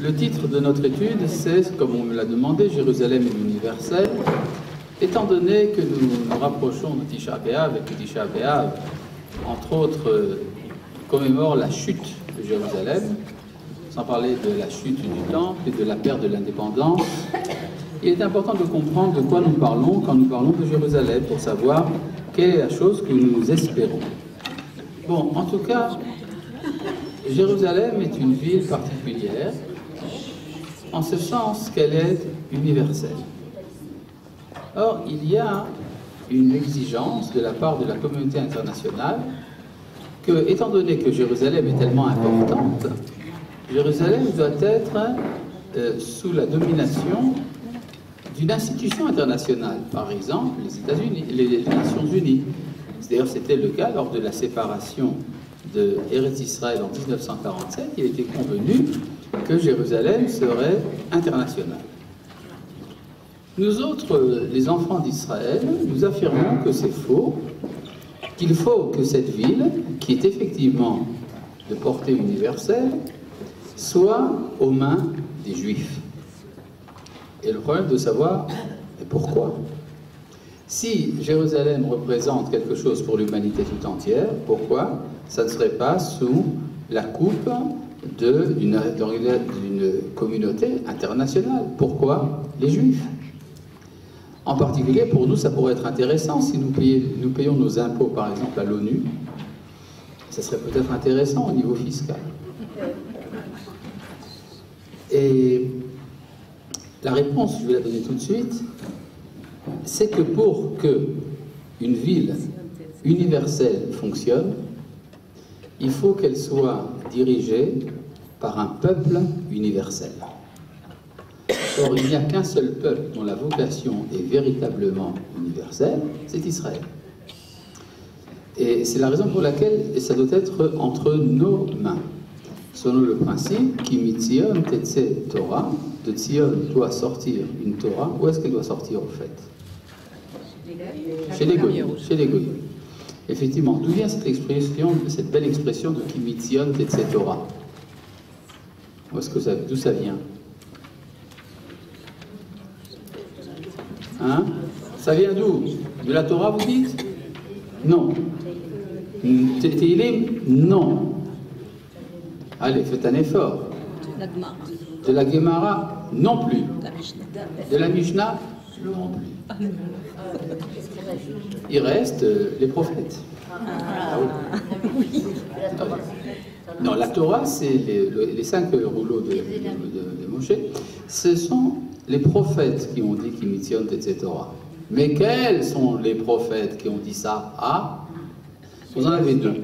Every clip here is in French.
Le titre de notre étude, c'est, comme on me l'a demandé, Jérusalem et l'universel. Étant donné que nous nous rapprochons de Tisha B'Av et que Tisha B'Av, entre autres, commémore la chute de Jérusalem, sans parler de la chute du temple et de la perte de l'indépendance, il est important de comprendre de quoi nous parlons quand nous parlons de Jérusalem, pour savoir quelle est la chose que nous espérons. Bon, en tout cas, Jérusalem est une ville particulière, en ce sens qu'elle est universelle. Or, il y a une exigence de la part de la communauté internationale que, étant donné que Jérusalem est tellement importante, Jérusalem doit être sous la domination d'une institution internationale, par exemple les États-Unis, les Nations Unies. D'ailleurs, c'était le cas lors de la séparation de Eretz Israël en 1947. Il était convenu que Jérusalem serait internationale. Nous autres, les enfants d'Israël, nous affirmons que c'est faux, qu'il faut que cette ville, qui est effectivement de portée universelle, soit aux mains des Juifs. Et le problème de savoir, mais pourquoi? Si Jérusalem représente quelque chose pour l'humanité tout entière, pourquoi ça ne serait pas sous la coupe d'une communauté internationale? Pourquoi les Juifs? En particulier, pour nous, ça pourrait être intéressant si nous payons nos impôts, par exemple, à l'ONU. Ça serait peut-être intéressant au niveau fiscal. Et la réponse, je vais la donner tout de suite, c'est que pour qu'une ville universelle fonctionne, il faut qu'elle soit dirigée par un peuple universel. Or, il n'y a qu'un seul peuple dont la vocation est véritablement universelle, c'est Israël. Et c'est la raison pour laquelle ça doit être entre nos mains. Selon le principe, qui mitzion tetse Torah, de Tzion doit sortir une Torah. Où est-ce qu'elle doit sortir au fait? Chez les Goyim. Chez les Goyim. Effectivement, d'où vient cette expression, cette belle expression de qui mitzion tetse Torah? D'où ça vient? Hein? Ça vient d'où? De la Torah, vous dites? Non. Teilim? Non. Allez, faites un effort. De la Gemara? Non plus. De la Mishnah? Non plus. Il reste les prophètes. Ah oui. Non, la Torah, c'est les 5 rouleaux de Moshe. Ce sont les prophètes qui ont dit qu'ils missionnent, etc. Mais quels sont les prophètes qui ont dit ça? Ah, vous en avez 2.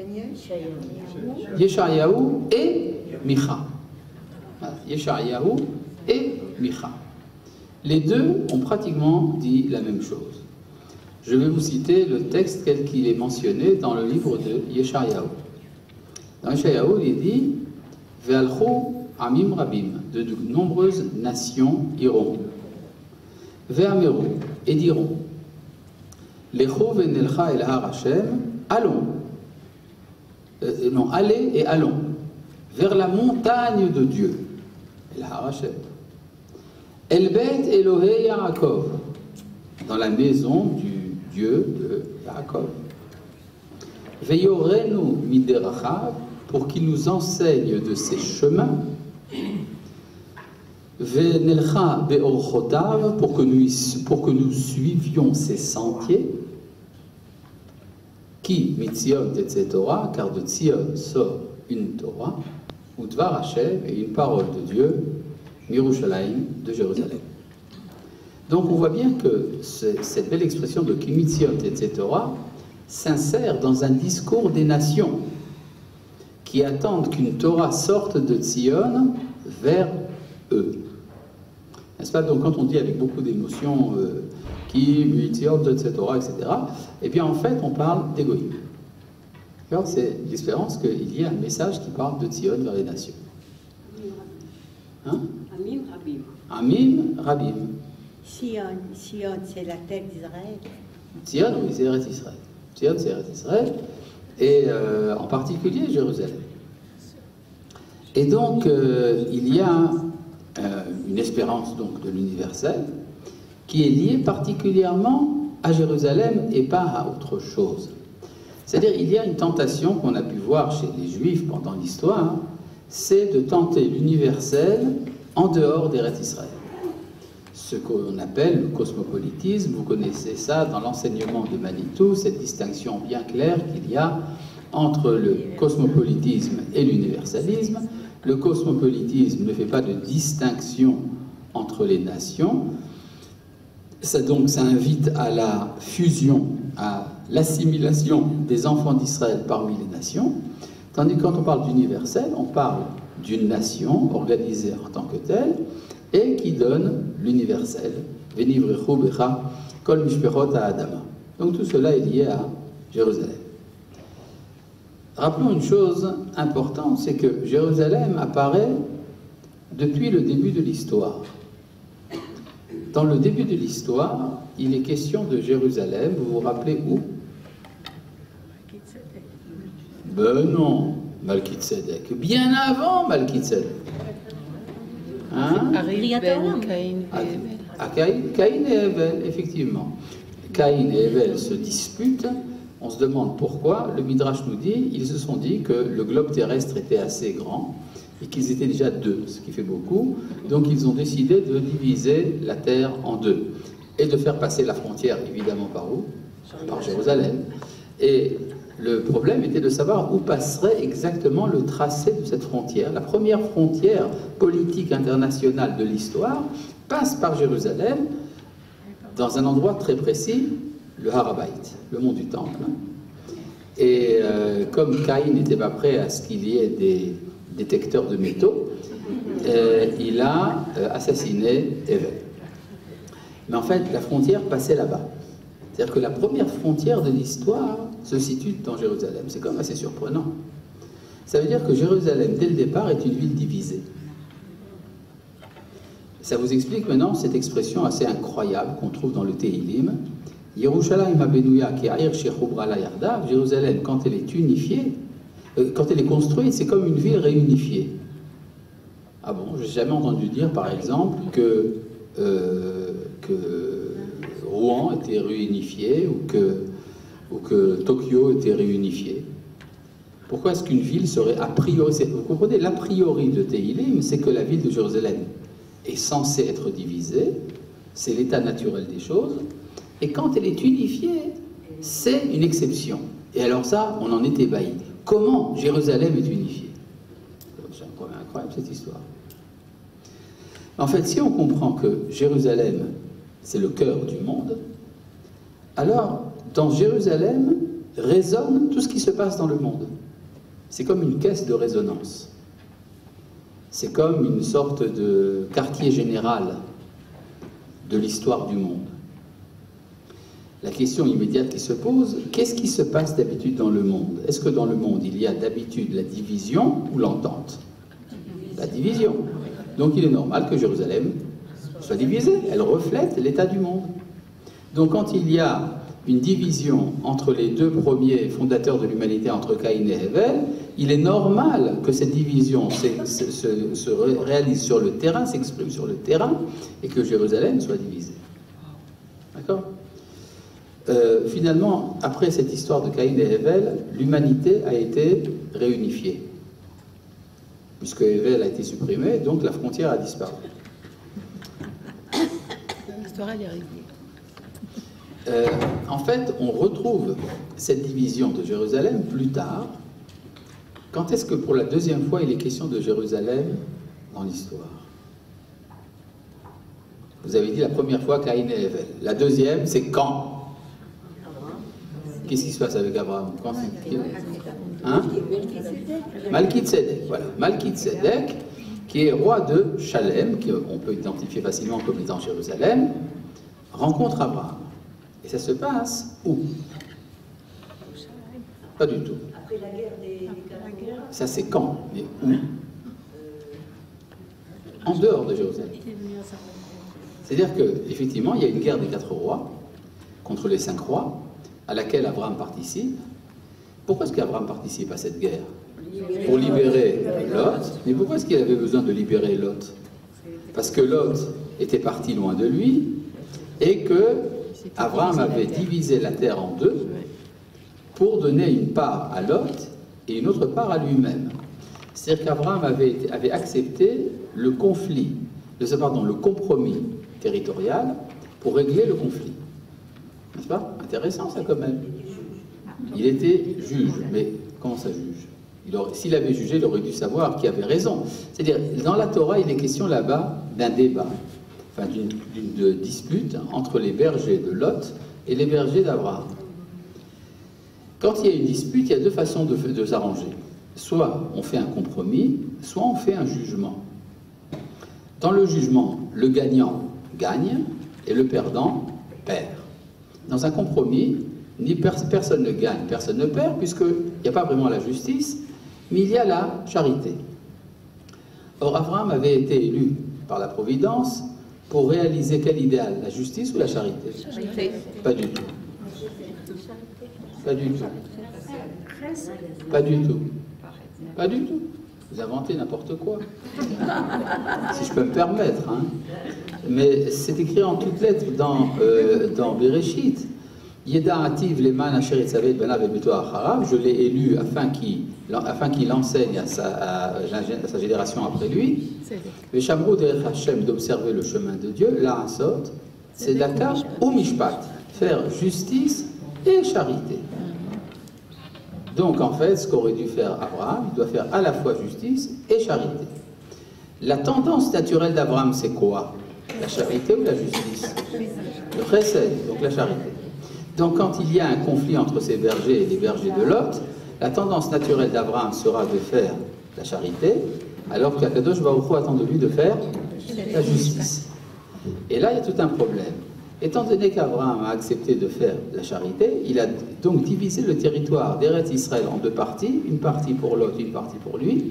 Yeshayahu et Micha. Yeshayahu et Micha. Les deux ont pratiquement dit la même chose. Je vais vous citer le texte tel qu'il est mentionné dans le livre de Yeshayahu. Dans Yeshayahu, il est dit Ve'alchu amim rabim, de nombreuses nations iront. Ve'ameru, et diront Lecho ve'nelcha el har Hashem, allons. Non, allez et allons vers la montagne de Dieu, El har Hashem. El bet Elohei Yaakov, dans la maison du Dieu de Yaakov. Veyorenu miderachav, pour qu'il nous enseigne de ses chemins. Venelcha beorchotav, pour que nous suivions ses sentiers. Qui mitzion etc. car de Tzion sort une Torah, ou Dvar Hashem, et une parole de Dieu, Mirushalayim, de Jérusalem. Donc on voit bien que cette belle expression de qui mitzion etc. s'insère dans un discours des nations qui attendent qu'une Torah sorte de Tzion vers eux. N'est-ce pas? Donc quand on dit avec beaucoup d'émotion qui, mitzion, etc., eh bien en fait on parle d'égoïsme. C'est l'espérance qu'il y ait un message qui parle de Tzion vers les nations. Hein? Amim Rabim. Amim Rabim. Sion, c'est la tête d'Israël. Tzion, oui, c'est Eretz Israël. Tzion, c'est Eretz Israël, et en particulier Jérusalem. Et donc, il y a une espérance donc, de l'universel qui est liée particulièrement à Jérusalem et pas à autre chose. C'est-à-dire, il y a une tentation qu'on a pu voir chez les Juifs pendant l'histoire, c'est de tenter l'universel en dehors d'Eretz Israël. Ce qu'on appelle le cosmopolitisme, vous connaissez ça dans l'enseignement de Manitou, cette distinction bien claire qu'il y a entre le cosmopolitisme et l'universalisme. Le cosmopolitisme ne fait pas de distinction entre les nations, ça invite à la fusion, à l'assimilation des enfants d'Israël parmi les nations, tandis que quand on parle d'universel, on parle d'une nation organisée en tant que telle et qui donne l'universel. Venivrechu becha kol mishperot ha'adama. Donc tout cela est lié à Jérusalem. Rappelons une chose importante, c'est que Jérusalem apparaît depuis le début de l'histoire. Dans le début de l'histoire, il est question de Jérusalem. Vous vous rappelez où? Ben non, Malkitzedek. Bien avant Malkitzedek. Hein? Caïn et Hevel, effectivement. Caïn et Hevel se disputent. On se demande pourquoi. Le Midrash nous dit, ils se sont dit que le globe terrestre était assez grand et qu'ils étaient déjà deux, ce qui fait beaucoup. Donc ils ont décidé de diviser la terre en deux et de faire passer la frontière, évidemment, par où? Par Jérusalem. Et le problème était de savoir où passerait exactement le tracé de cette frontière. La première frontière politique internationale de l'histoire passe par Jérusalem, dans un endroit très précis, le Harabait, le mont du Temple. Et comme Caïn n'était pas prêt à ce qu'il y ait des détecteurs de métaux, il a assassiné Hevel. Mais en fait, la frontière passait là-bas. C'est-à-dire que la première frontière de l'histoire se situe dans Jérusalem. C'est quand même assez surprenant. Ça veut dire que Jérusalem, dès le départ, est une ville divisée. Ça vous explique maintenant cette expression assez incroyable qu'on trouve dans le Tehillim. Yerushalayim habenouya ke'air shechubra la yardav. Jérusalem, quand elle est unifiée, quand elle est construite, c'est comme une ville réunifiée. Ah bon, j'ai jamais entendu dire, par exemple, que Rouen était réunifié ou que Tokyo était réunifié. Pourquoi est-ce qu'une ville serait a priori... Vous comprenez, l'a priori de Tehillim, c'est que la ville de Jérusalem est censée être divisée, c'est l'état naturel des choses, et quand elle est unifiée, c'est une exception. Et alors ça, on en est ébahi. Comment Jérusalem est unifiée? C'est incroyable cette histoire. En fait, si on comprend que Jérusalem, c'est le cœur du monde, alors dans Jérusalem résonne tout ce qui se passe dans le monde. C'est comme une caisse de résonance. C'est comme une sorte de quartier général de l'histoire du monde. La question immédiate qui se pose, qu'est-ce qui se passe d'habitude dans le monde? Est-ce que dans le monde, il y a d'habitude la division ou l'entente? La division. Donc il est normal que Jérusalem soit divisée. Elle reflète l'état du monde. Donc quand il y a une division entre les deux premiers fondateurs de l'humanité, entre Caïn et Hevel, il est normal que cette division se réalise sur le terrain, s'exprime sur le terrain, et que Jérusalem soit divisée. D'accord? Finalement, après cette histoire de Caïn et Hevel, l'humanité a été réunifiée. Puisque Hevel a été supprimé, donc la frontière a disparu. L'histoire, elle est réglée. En fait, on retrouve cette division de Jérusalem plus tard. Quand est-ce que pour la deuxième fois il est question de Jérusalem dans l'histoire? Vous avez dit la première fois Caïn et Hevel. La deuxième, c'est quand? Qu'est-ce qui se passe avec Abraham? Quand hein? Malkitzedek, voilà. Malkitzedek, qui est roi de Chalem, qu'on peut identifier facilement comme étant Jérusalem, rencontre Abraham. Et ça se passe où? Pas du tout. Après la guerre des Ça c'est quand? Mais où? En dehors de Jérusalem. C'est-à-dire qu'effectivement, il y a une guerre des 4 rois contre les 5 rois, à laquelle Abraham participe. Pourquoi est-ce qu'Abraham participe à cette guerre? pour libérer Lot. Mais pourquoi est-ce qu'il avait besoin de libérer Lot? Parce que Lot était parti loin de lui et que Abraham avait divisé la terre en deux pour donner une part à Lot et une autre part à lui-même. C'est-à-dire qu'Abraham avait accepté le le compromis territorial pour régler le conflit. N'est-ce pas? Intéressant ça quand même. Il était juge, mais comment ça juge? S'il avait jugé, il aurait dû savoir qui avait raison. C'est-à-dire, dans la Torah, il est question là-bas d'un débat, enfin d'une dispute entre les bergers de Lot et les bergers d'Abraham. Quand il y a une dispute, il y a deux façons de s'arranger. Soit on fait un compromis, soit on fait un jugement. Dans le jugement, le gagnant gagne et le perdant perd. Dans un compromis, personne ne gagne, personne ne perd, puisqu'il n'y a pas vraiment la justice, mais il y a la charité. Or, Abraham avait été élu par la Providence pour réaliser quel idéal? La justice ou la charité? Charité. Pas du tout. Pas du tout. Pas du tout. Pas du tout. Vous inventez n'importe quoi. Si je peux me permettre. Hein. Mais c'est écrit en toutes lettres dans Bereshit. Yeda'ativ leman asher etzavet banav beto acharav. Je l'ai élu afin qu'il enseigne à sa génération après lui. Veshamru derech Hashem, d'observer le chemin de Dieu. La'asot, tzedaka ou mishpat. Faire justice et charité. Donc en fait, ce qu'aurait dû faire Abraham, il doit faire à la fois justice et charité. La tendance naturelle d'Abraham, c'est quoi? La charité ou la justice? Le chesed, donc la charité. Donc quand il y a un conflit entre ces bergers et les bergers de Lot, la tendance naturelle d'Abraham sera de faire la charité, alors qu'Akadosh Baruch Hu attend de lui de faire la justice. Et là, il y a tout un problème. Étant donné qu'Abraham a accepté de faire la charité, il a donc divisé le territoire d'Eretz Israël en deux parties, une partie pour Lot, une partie pour lui.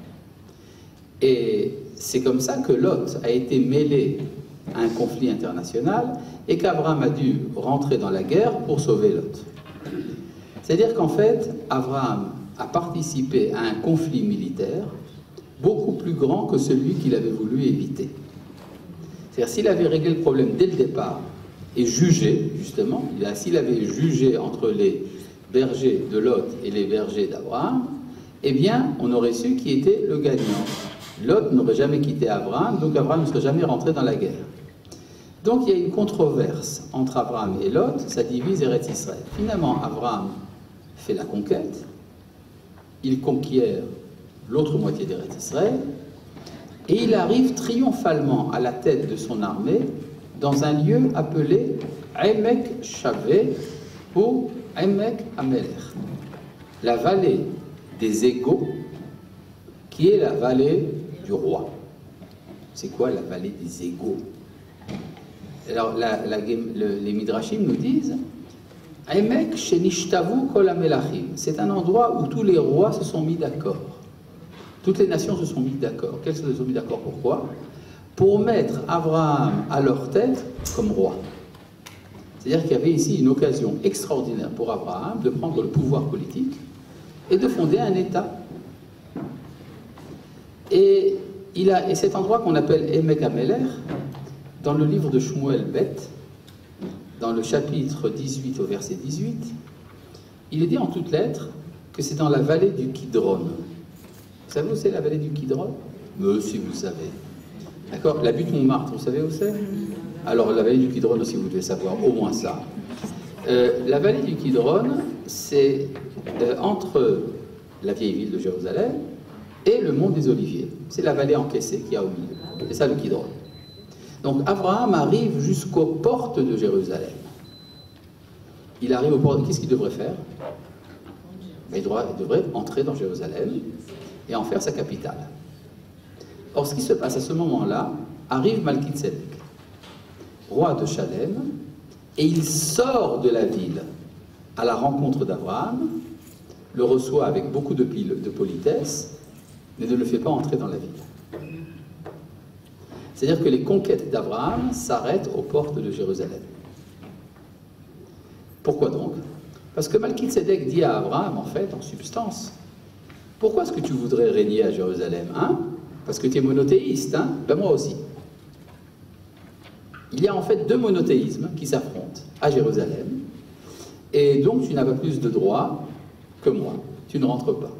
Et c'est comme ça que Lot a été mêlé à un conflit international et qu'Abraham a dû rentrer dans la guerre pour sauver Lot. C'est-à-dire qu'en fait, Abraham a participé à un conflit militaire beaucoup plus grand que celui qu'il avait voulu éviter. C'est-à-dire s'il avait réglé le problème dès le départ et jugé, justement, s'il avait jugé entre les bergers de Lot et les bergers d'Abraham, eh bien, on aurait su qui était le gagnant. Lot n'aurait jamais quitté Abraham, donc Abraham ne serait jamais rentré dans la guerre. Donc il y a une controverse entre Abraham et Lot, ça divise Eretz Israël. Finalement, Abraham fait la conquête, il conquiert l'autre moitié d'Eretz Israël, et il arrive triomphalement à la tête de son armée dans un lieu appelé Emek Shavé ou Emek Amelech, la vallée des égaux, qui est la vallée du roi. C'est quoi la vallée des égaux? Alors les Midrashim nous disent Emek Shenishtavu Kol Amelachim. C'est un endroit où tous les rois se sont mis d'accord. Toutes les nations se sont mis d'accord. Qu'elles se sont mis d'accord? Pourquoi? Pour mettre Abraham à leur tête comme roi. C'est-à-dire qu'il y avait ici une occasion extraordinaire pour Abraham de prendre le pouvoir politique et de fonder un État. Et cet endroit qu'on appelle Emek Amelech, dans le livre de Shmuel Bet, dans le chapitre 18 au verset 18, il est dit en toutes lettres que c'est dans la vallée du Kidron. Vous savez où c'est la vallée du Kidron? Mais si vous savez. D'accord? La butte Montmartre, vous savez où c'est? Alors la vallée du Kidron aussi, vous devez savoir, au moins ça. La vallée du Kidron, c'est entre la vieille ville de Jérusalem et le mont des Oliviers. C'est la vallée encaissée qu'il y a au milieu. C'est ça le Kidron. Donc Abraham arrive jusqu'aux portes de Jérusalem. Il arrive aux portes. Qu'est-ce qu'il devrait faire? Il devrait entrer dans Jérusalem et en faire sa capitale. Or, ce qui se passe à ce moment-là, arrive Malki-Tzedek, roi de Shalem, et il sort de la ville à la rencontre d'Abraham, le reçoit avec beaucoup de politesse, mais ne le fait pas entrer dans la ville. C'est-à-dire que les conquêtes d'Abraham s'arrêtent aux portes de Jérusalem. Pourquoi donc? Parce que Malki-Tzedek dit à Abraham, en fait, en substance, pourquoi est-ce que tu voudrais régner à Jérusalem, hein? Parce que tu es monothéiste, hein? Ben moi aussi. Il y a en fait deux monothéismes qui s'affrontent à Jérusalem, et donc tu n'as pas plus de droits que moi. Tu ne rentres pas.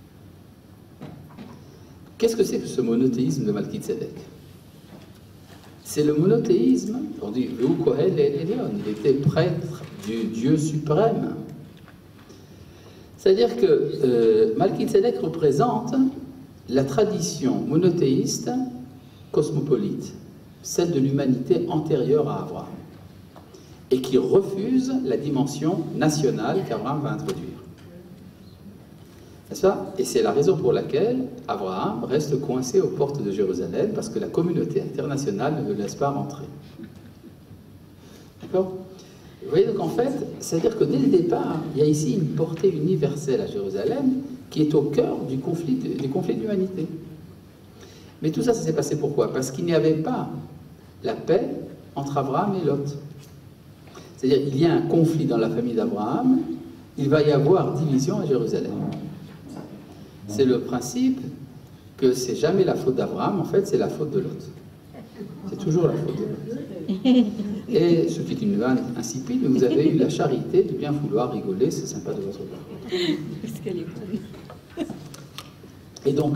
Qu'est-ce que c'est que ce monothéisme de Malki-Tzedek? C'est le monothéisme, on dit, il était prêtre du Dieu suprême. C'est-à-dire que Malki-Tzedek représente la tradition monothéiste cosmopolite, celle de l'humanité antérieure à Abraham, et qui refuse la dimension nationale qu'Abraham va introduire. C'est ça? Et c'est la raison pour laquelle Abraham reste coincé aux portes de Jérusalem, parce que la communauté internationale ne le laisse pas rentrer. D'accord? Vous voyez, donc en fait, c'est-à-dire que dès le départ, il y a ici une portée universelle à Jérusalem qui est au cœur du conflit d'humanité. Mais tout ça, ça s'est passé pourquoi? Parce qu'il n'y avait pas la paix entre Abraham et Lot. C'est-à-dire qu'il y a un conflit dans la famille d'Abraham, il va y avoir division à Jérusalem. C'est le principe que c'est jamais la faute d'Abraham, en fait, c'est la faute de Lot. C'est toujours la faute de Lot. Et ce qui est une vanne insipide, mais vous avez eu la charité de bien vouloir rigoler, c'est sympa de votre part. Parce qu'elle est bonne. Et donc,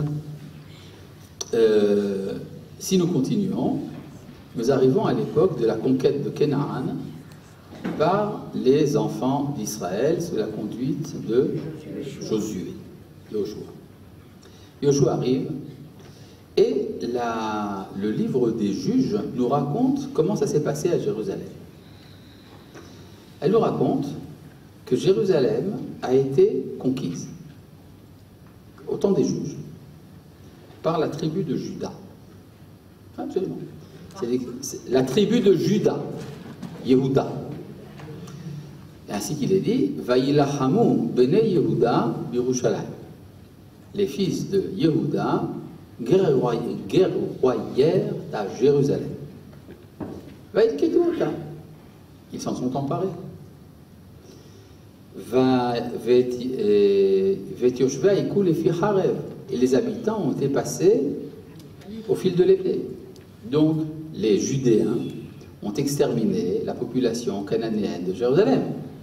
si nous continuons, nous arrivons à l'époque de la conquête de Canaan par les enfants d'Israël sous la conduite de Josué. Josué arrive et le livre des juges nous raconte comment ça s'est passé à Jérusalem. Elle nous raconte que Jérusalem a été conquise, au temps des juges, par la tribu de Juda. Absolument. C'est la tribu de Juda, Yehuda. Et ainsi qu'il est dit, Vayilahamu bene Yehuda birushalayim. Les fils de Yehuda guerroyèrent à Jérusalem. Ils s'en sont emparés. Et les habitants ont été passés au fil de l'épée. Donc, les Judéens ont exterminé la population cananéenne de Jérusalem.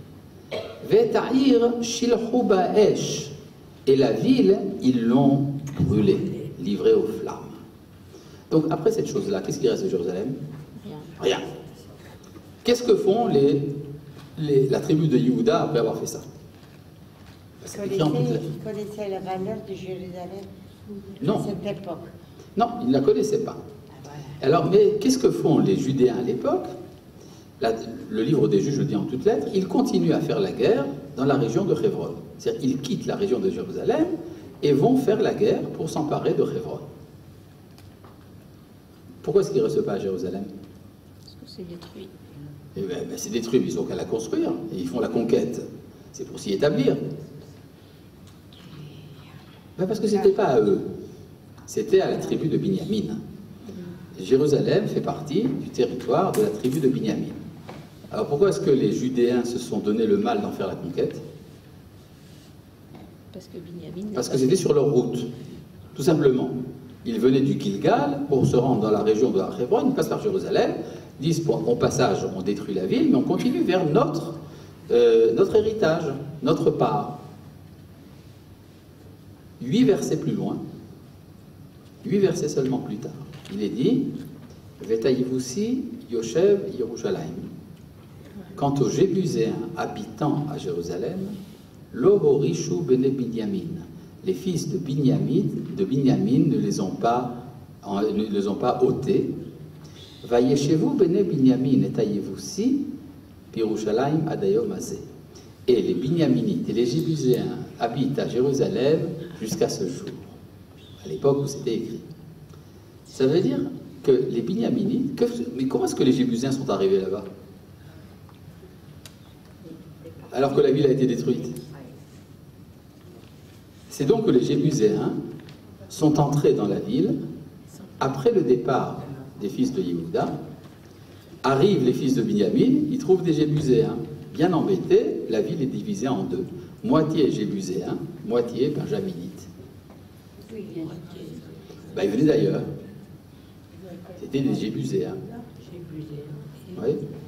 Et la ville, ils l'ont brûlée, livrée aux flammes. Donc, après cette chose-là, qu'est-ce qui reste de Jérusalem? Rien. Qu'est-ce que font la tribu de Yehuda après avoir fait ça? Ils connaissaient la valeur de Jérusalem à cette époque. Non, ils ne la connaissaient pas. Alors, mais qu'est-ce que font les Judéens à l'époque? Le livre des juges le dit en toutes lettres, ils continuent à faire la guerre dans la région de Hebron. C'est-à-dire qu'ils quittent la région de Jérusalem et vont faire la guerre pour s'emparer de Hebron. Pourquoi est-ce qu'ils ne restent pas à Jérusalem? Parce que c'est détruit. Eh bien, c'est détruit, mais ils ont qu'à la construire. Et ils font la conquête. C'est pour s'y établir. Ben parce que ce n'était pas à eux. C'était à la tribu de Binyamin. Jérusalem fait partie du territoire de la tribu de Binyamin. Alors pourquoi est-ce que les Judéens se sont donné le mal d'en faire la conquête? Parce que Binyamin... Parce que c'était sur leur route, tout simplement. Ils venaient du Gilgal pour se rendre dans la région de Hebron, ils passent par Jérusalem, disent au passage on détruit la ville, mais on continue vers notre héritage, notre part. 8 versets plus loin, 8 versets seulement plus tard, il est dit Vetayivusi Yoshev Yerushalayim. Quant aux Jébuséens habitant à Jérusalem, Lo horishu bene Binyamin. Les fils de Binyamin ne les ont pas ôtés. Vayeshevu bene Binyamin et Tayivusi Pirushalayim adayom azeh. Et les Binyaminites et les Jébuséens habitent à Jérusalem jusqu'à ce jour, à l'époque où c'était écrit. Ça veut dire que les Binyaminites... Mais comment est-ce que les Jébuséens sont arrivés là-bas? Alors que la ville a été détruite. C'est donc que les Jébuséens sont entrés dans la ville après le départ des fils de Yehuda. Arrivent les fils de Binyamin, ils trouvent des Jébuséens bien embêtés, la ville est divisée en deux. Moitié Jébuséens, moitié Benjaminites. Ben, ils venaient d'ailleurs. C'était des Jébuséens. Oui.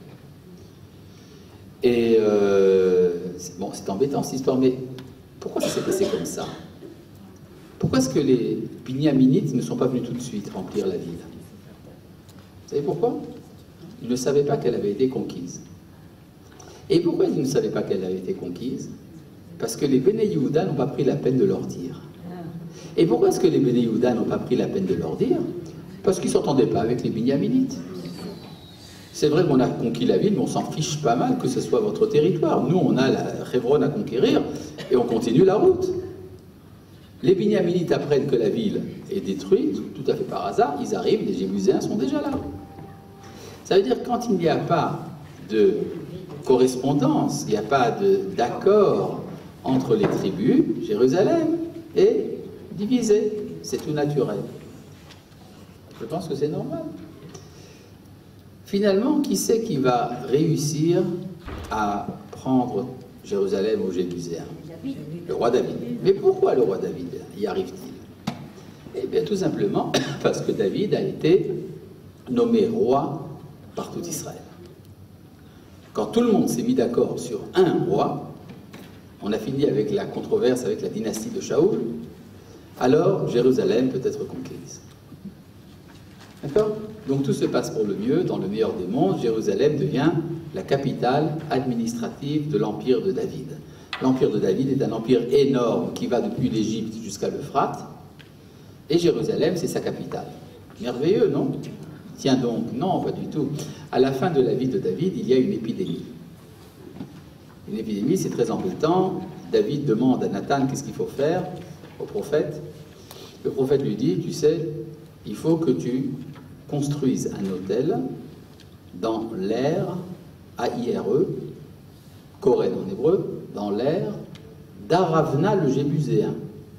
Et bon, c'est embêtant cette histoire, mais pourquoi ça s'est passé comme ça? Pourquoi est-ce que les Binyaminites ne sont pas venus tout de suite remplir la ville? Vous savez pourquoi? Ils ne savaient pas qu'elle avait été conquise. Et pourquoi ils ne savaient pas qu'elle avait été conquise? Parce que les Béné Yehuda n'ont pas pris la peine de leur dire. Et pourquoi est-ce que les Béné Yehuda n'ont pas pris la peine de leur dire? Parce qu'ils ne s'entendaient pas avec les Binyaminites. C'est vrai qu'on a conquis la ville, mais on s'en fiche pas mal que ce soit votre territoire. Nous, on a la Hébron à conquérir et on continue la route. Les Binyaminites apprennent que la ville est détruite, tout à fait par hasard, ils arrivent, les Jébuséens sont déjà là. Ça veut dire que quand il n'y a pas de correspondance, il n'y a pas d'accord entre les tribus, Jérusalem est divisée. C'est tout naturel. Je pense que c'est normal. Finalement, qui c'est qui va réussir à prendre Jérusalem aux Jébuséens? Le roi David. Mais pourquoi le roi David y arrive-t-il? Eh bien, tout simplement parce que David a été nommé roi par tout Israël. Quand tout le monde s'est mis d'accord sur un roi, on a fini avec la controverse avec la dynastie de Shaoul, alors Jérusalem peut être conquise. D'accord? Donc tout se passe pour le mieux, dans le meilleur des mondes. Jérusalem devient la capitale administrative de l'empire de David. L'empire de David est un empire énorme qui va depuis l'Égypte jusqu'à l'Euphrate. Et Jérusalem, c'est sa capitale. Merveilleux, non? Tiens donc, non, pas du tout. À la fin de la vie de David, il y a une épidémie. Une épidémie, c'est très embêtant. David demande à Nathan qu'est-ce qu'il faut faire au prophète. Le prophète lui dit, tu sais, il faut que tu construises un hôtel dans l'air, A-I-R-E, Koren en hébreu, dans l'air d'Aravna le Jébuséen.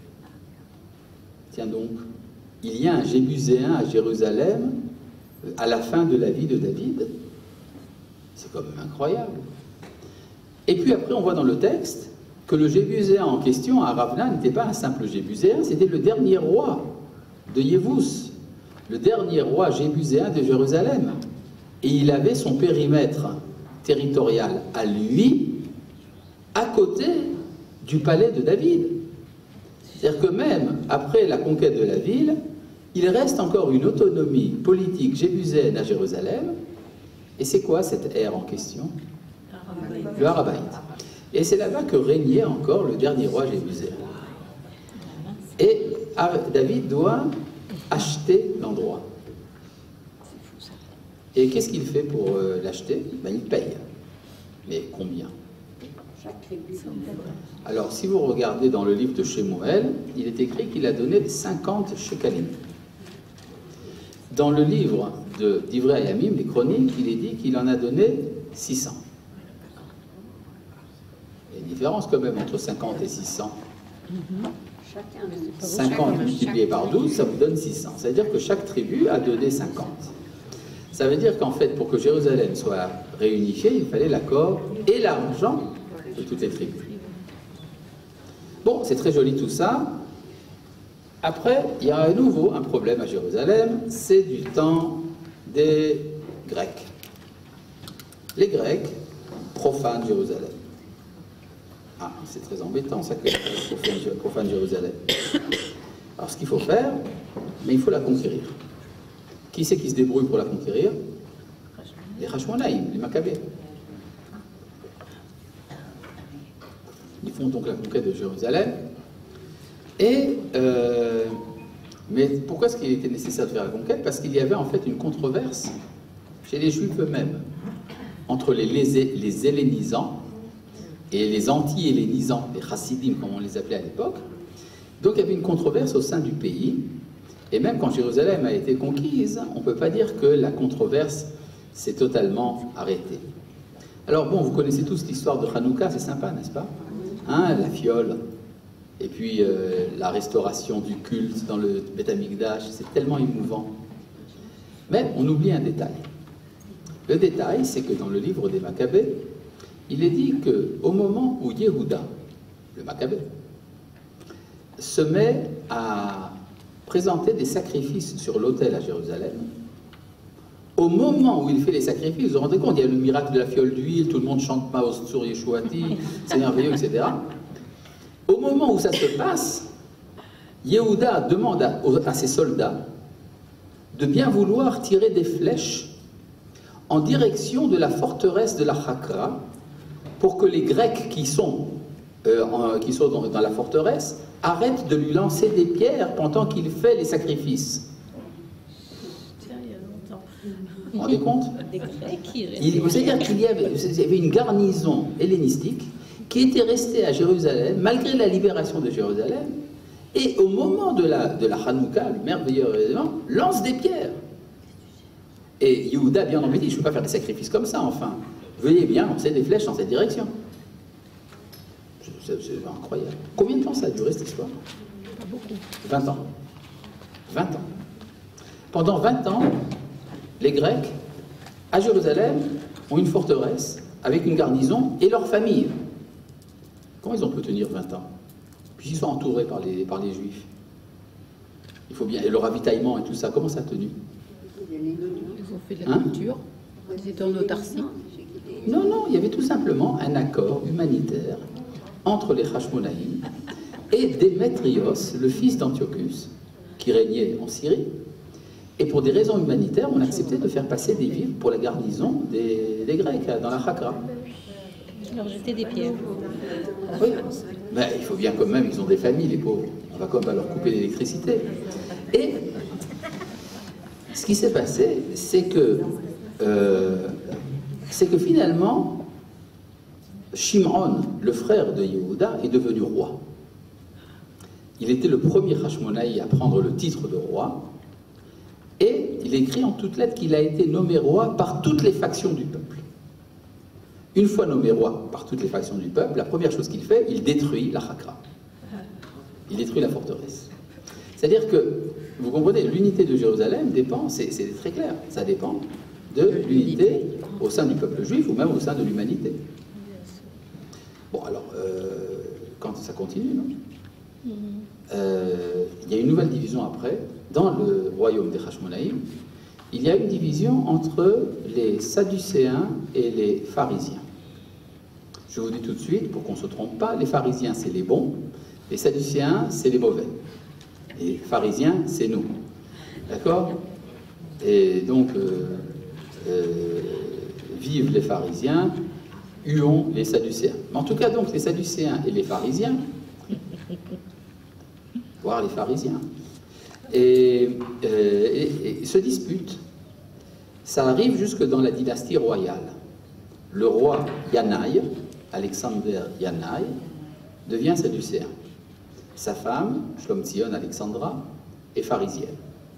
Tiens donc, il y a un Jébuséen à Jérusalem à la fin de la vie de David. C'est quand même incroyable. Et puis après, on voit dans le texte que le Jébuséen en question, à Ravna, n'était pas un simple Jébuséen, c'était le dernier roi de Yévous, le dernier roi jébuséen de Jérusalem. Et il avait son périmètre territorial à lui, à côté du palais de David. C'est-à-dire que même après la conquête de la ville, il reste encore une autonomie politique jébuséenne à Jérusalem. Et c'est quoi cette ère en question? Le Harabaït. Et c'est là-bas que régnait encore le dernier roi jébuséen. Et David doit acheter l'endroit. Et qu'est-ce qu'il fait pour l'acheter? Ben, il paye. Mais combien? Alors, si vous regardez dans le livre de Shemuel, il est écrit qu'il a donné 50 shekalim. Dans le livre d'Ivrei Hayamim, les chroniques, il est dit qu'il en a donné 600. Il y a une différence quand même entre 50 et 600. 50 multiplié par 12, ça vous donne 600. C'est-à-dire que chaque tribu a donné 50. Ça veut dire qu'en fait, pour que Jérusalem soit réunifiée, il fallait l'accord et l'argent de toutes les tribus. Bon, c'est très joli tout ça. Après, il y a à nouveau un problème à Jérusalem, c'est du temps des Grecs. Les Grecs profanent Jérusalem. Ah, c'est très embêtant ça que les profanent Jérusalem. Alors ce qu'il faut faire, mais il faut la conquérir. Qui c'est qui se débrouille pour la conquérir? Les Hashmonaïm, les Maccabées. Ils font donc la conquête de Jérusalem. Et, mais pourquoi est-ce qu'il était nécessaire de faire la conquête? Parce qu'il y avait en fait une controverse chez les Juifs eux-mêmes entre les hellénisants et les anti-hellénisants, les chassidim comme on les appelait à l'époque. Donc il y avait une controverse au sein du pays. Et même quand Jérusalem a été conquise, on ne peut pas dire que la controverse s'est totalement arrêtée. Alors bon, vous connaissez tous l'histoire de Hanouka, c'est sympa, n'est-ce pas? Hein, la fiole, et puis la restauration du culte dans le Beth Amikdash, c'est tellement émouvant. Mais on oublie un détail. Le détail, c'est que dans le livre des Maccabées, il est dit qu'au moment où Yehuda, le Maccabée, se met à présentait des sacrifices sur l'autel à Jérusalem. Au moment où il fait les sacrifices, vous vous rendez compte, il y a le miracle de la fiole d'huile, tout le monde chante Maos Tsur Yeshuati, c'est merveilleux, etc. Au moment où ça se passe, Yehuda demande à ses soldats de bien vouloir tirer des flèches en direction de la forteresse de la Chakra pour que les Grecs qui sont dans la forteresse arrêtent de lui lancer des pierres pendant qu'il fait les sacrifices. Tiens, il y a longtemps. Vous vous rendez compte? Des Grecs qui C'est-à-dire qu'il y avait une garnison hellénistique qui était restée à Jérusalem, malgré la libération de Jérusalem, et au moment de la Hanouka, le merveilleux événement, lance des pierres. Et Yehuda, bien embêté, je ne peux pas faire des sacrifices comme ça, enfin. Veuillez bien lancer des flèches dans cette direction. C'est incroyable. Combien de temps ça a duré, cette histoire? Pas beaucoup. 20 ans. 20 ans. Pendant 20 ans, les Grecs, à Jérusalem, ont une forteresse avec une garnison et leur famille. Comment ils ont pu tenir 20 ans? Puis ils sont entourés par les Juifs. Il faut bien. Et le ravitaillement et tout ça, comment ça a tenu? Ils ont fait de la culture. Ils étaient en autarcie. Non, non, il y avait tout simplement un accord humanitaire entre les Hashmonaïm et Démétrios, le fils d'Antiochus, qui régnait en Syrie. Et pour des raisons humanitaires, on acceptait de faire passer des vivres pour la garnison des Grecs dans la Chakra. Ils leur jetaient des pierres. Oui, mais il faut bien quand même, ils ont des familles, les pauvres. On va quand même pas leur couper l'électricité. Et ce qui s'est passé, c'est que finalement, Shimron, le frère de Yehuda, est devenu roi. Il était le premier Hashmonaï à prendre le titre de roi, et il écrit en toutes lettres qu'il a été nommé roi par toutes les factions du peuple. Une fois nommé roi par toutes les factions du peuple, la première chose qu'il fait, il détruit la Chakra. Il détruit la forteresse. C'est-à-dire que, vous comprenez, l'unité de Jérusalem dépend, c'est très clair, ça dépend de l'unité au sein du peuple juif ou même au sein de l'humanité. Bon, alors, quand ça continue, non? Il y a une nouvelle division après. Dans le royaume des Hashmonaïm, il y a une division entre les Sadducéens et les pharisiens. Je vous dis tout de suite, pour qu'on ne se trompe pas, les pharisiens, c'est les bons, les Sadducéens, c'est les mauvais. Et les pharisiens, c'est nous. D'accord? Et donc, vivent les pharisiens, huons les Sadducéens. Mais en tout cas, donc, les Sadducéens et les pharisiens, voire les pharisiens, et se disputent. Ça arrive jusque dans la dynastie royale. Le roi Yanaï, Alexander Yanaï, devient sadducéen. Sa femme, Shlomtzion Alexandra, est pharisienne.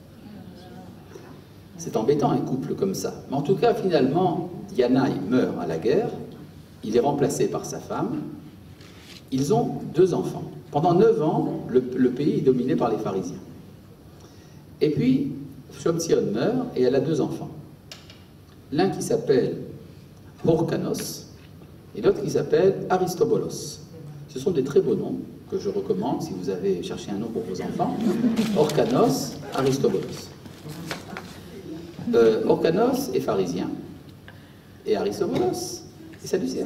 C'est embêtant un couple comme ça. Mais en tout cas, finalement, Yanaï meurt à la guerre, il est remplacé par sa femme, ils ont 2 enfants. Pendant 9 ans, le pays est dominé par les pharisiens. Et puis, Shlomtzion meurt et elle a 2 enfants. L'un qui s'appelle Horkanos et l'autre qui s'appelle Aristobolos. Ce sont des très beaux noms que je recommande si vous avez cherché un nom pour vos enfants. Horkanos, Aristobolos. Horkanos est pharisien et Aristobolos est sadducéen.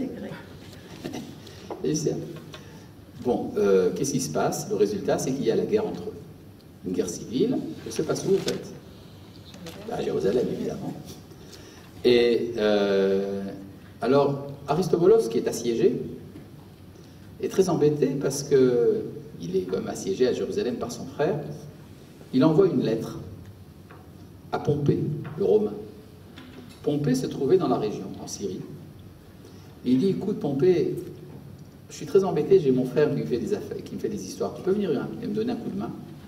Bon, qu'est-ce qui se passe? Le résultat, c'est qu'il y a la guerre entre eux. Une guerre civile. Elle se passe où, en fait? À Jérusalem, évidemment. Et alors, Aristobolos, qui est assiégé, est très embêté parce qu'il est quand même assiégé à Jérusalem par son frère. Il envoie une lettre à Pompée, le Romain. Pompée se trouvait dans la région, en Syrie. Il dit, écoute Pompée, je suis très embêté, j'ai mon frère qui me fait des affaires, qui me fait des histoires. Tu peux venir et me donner un coup de main?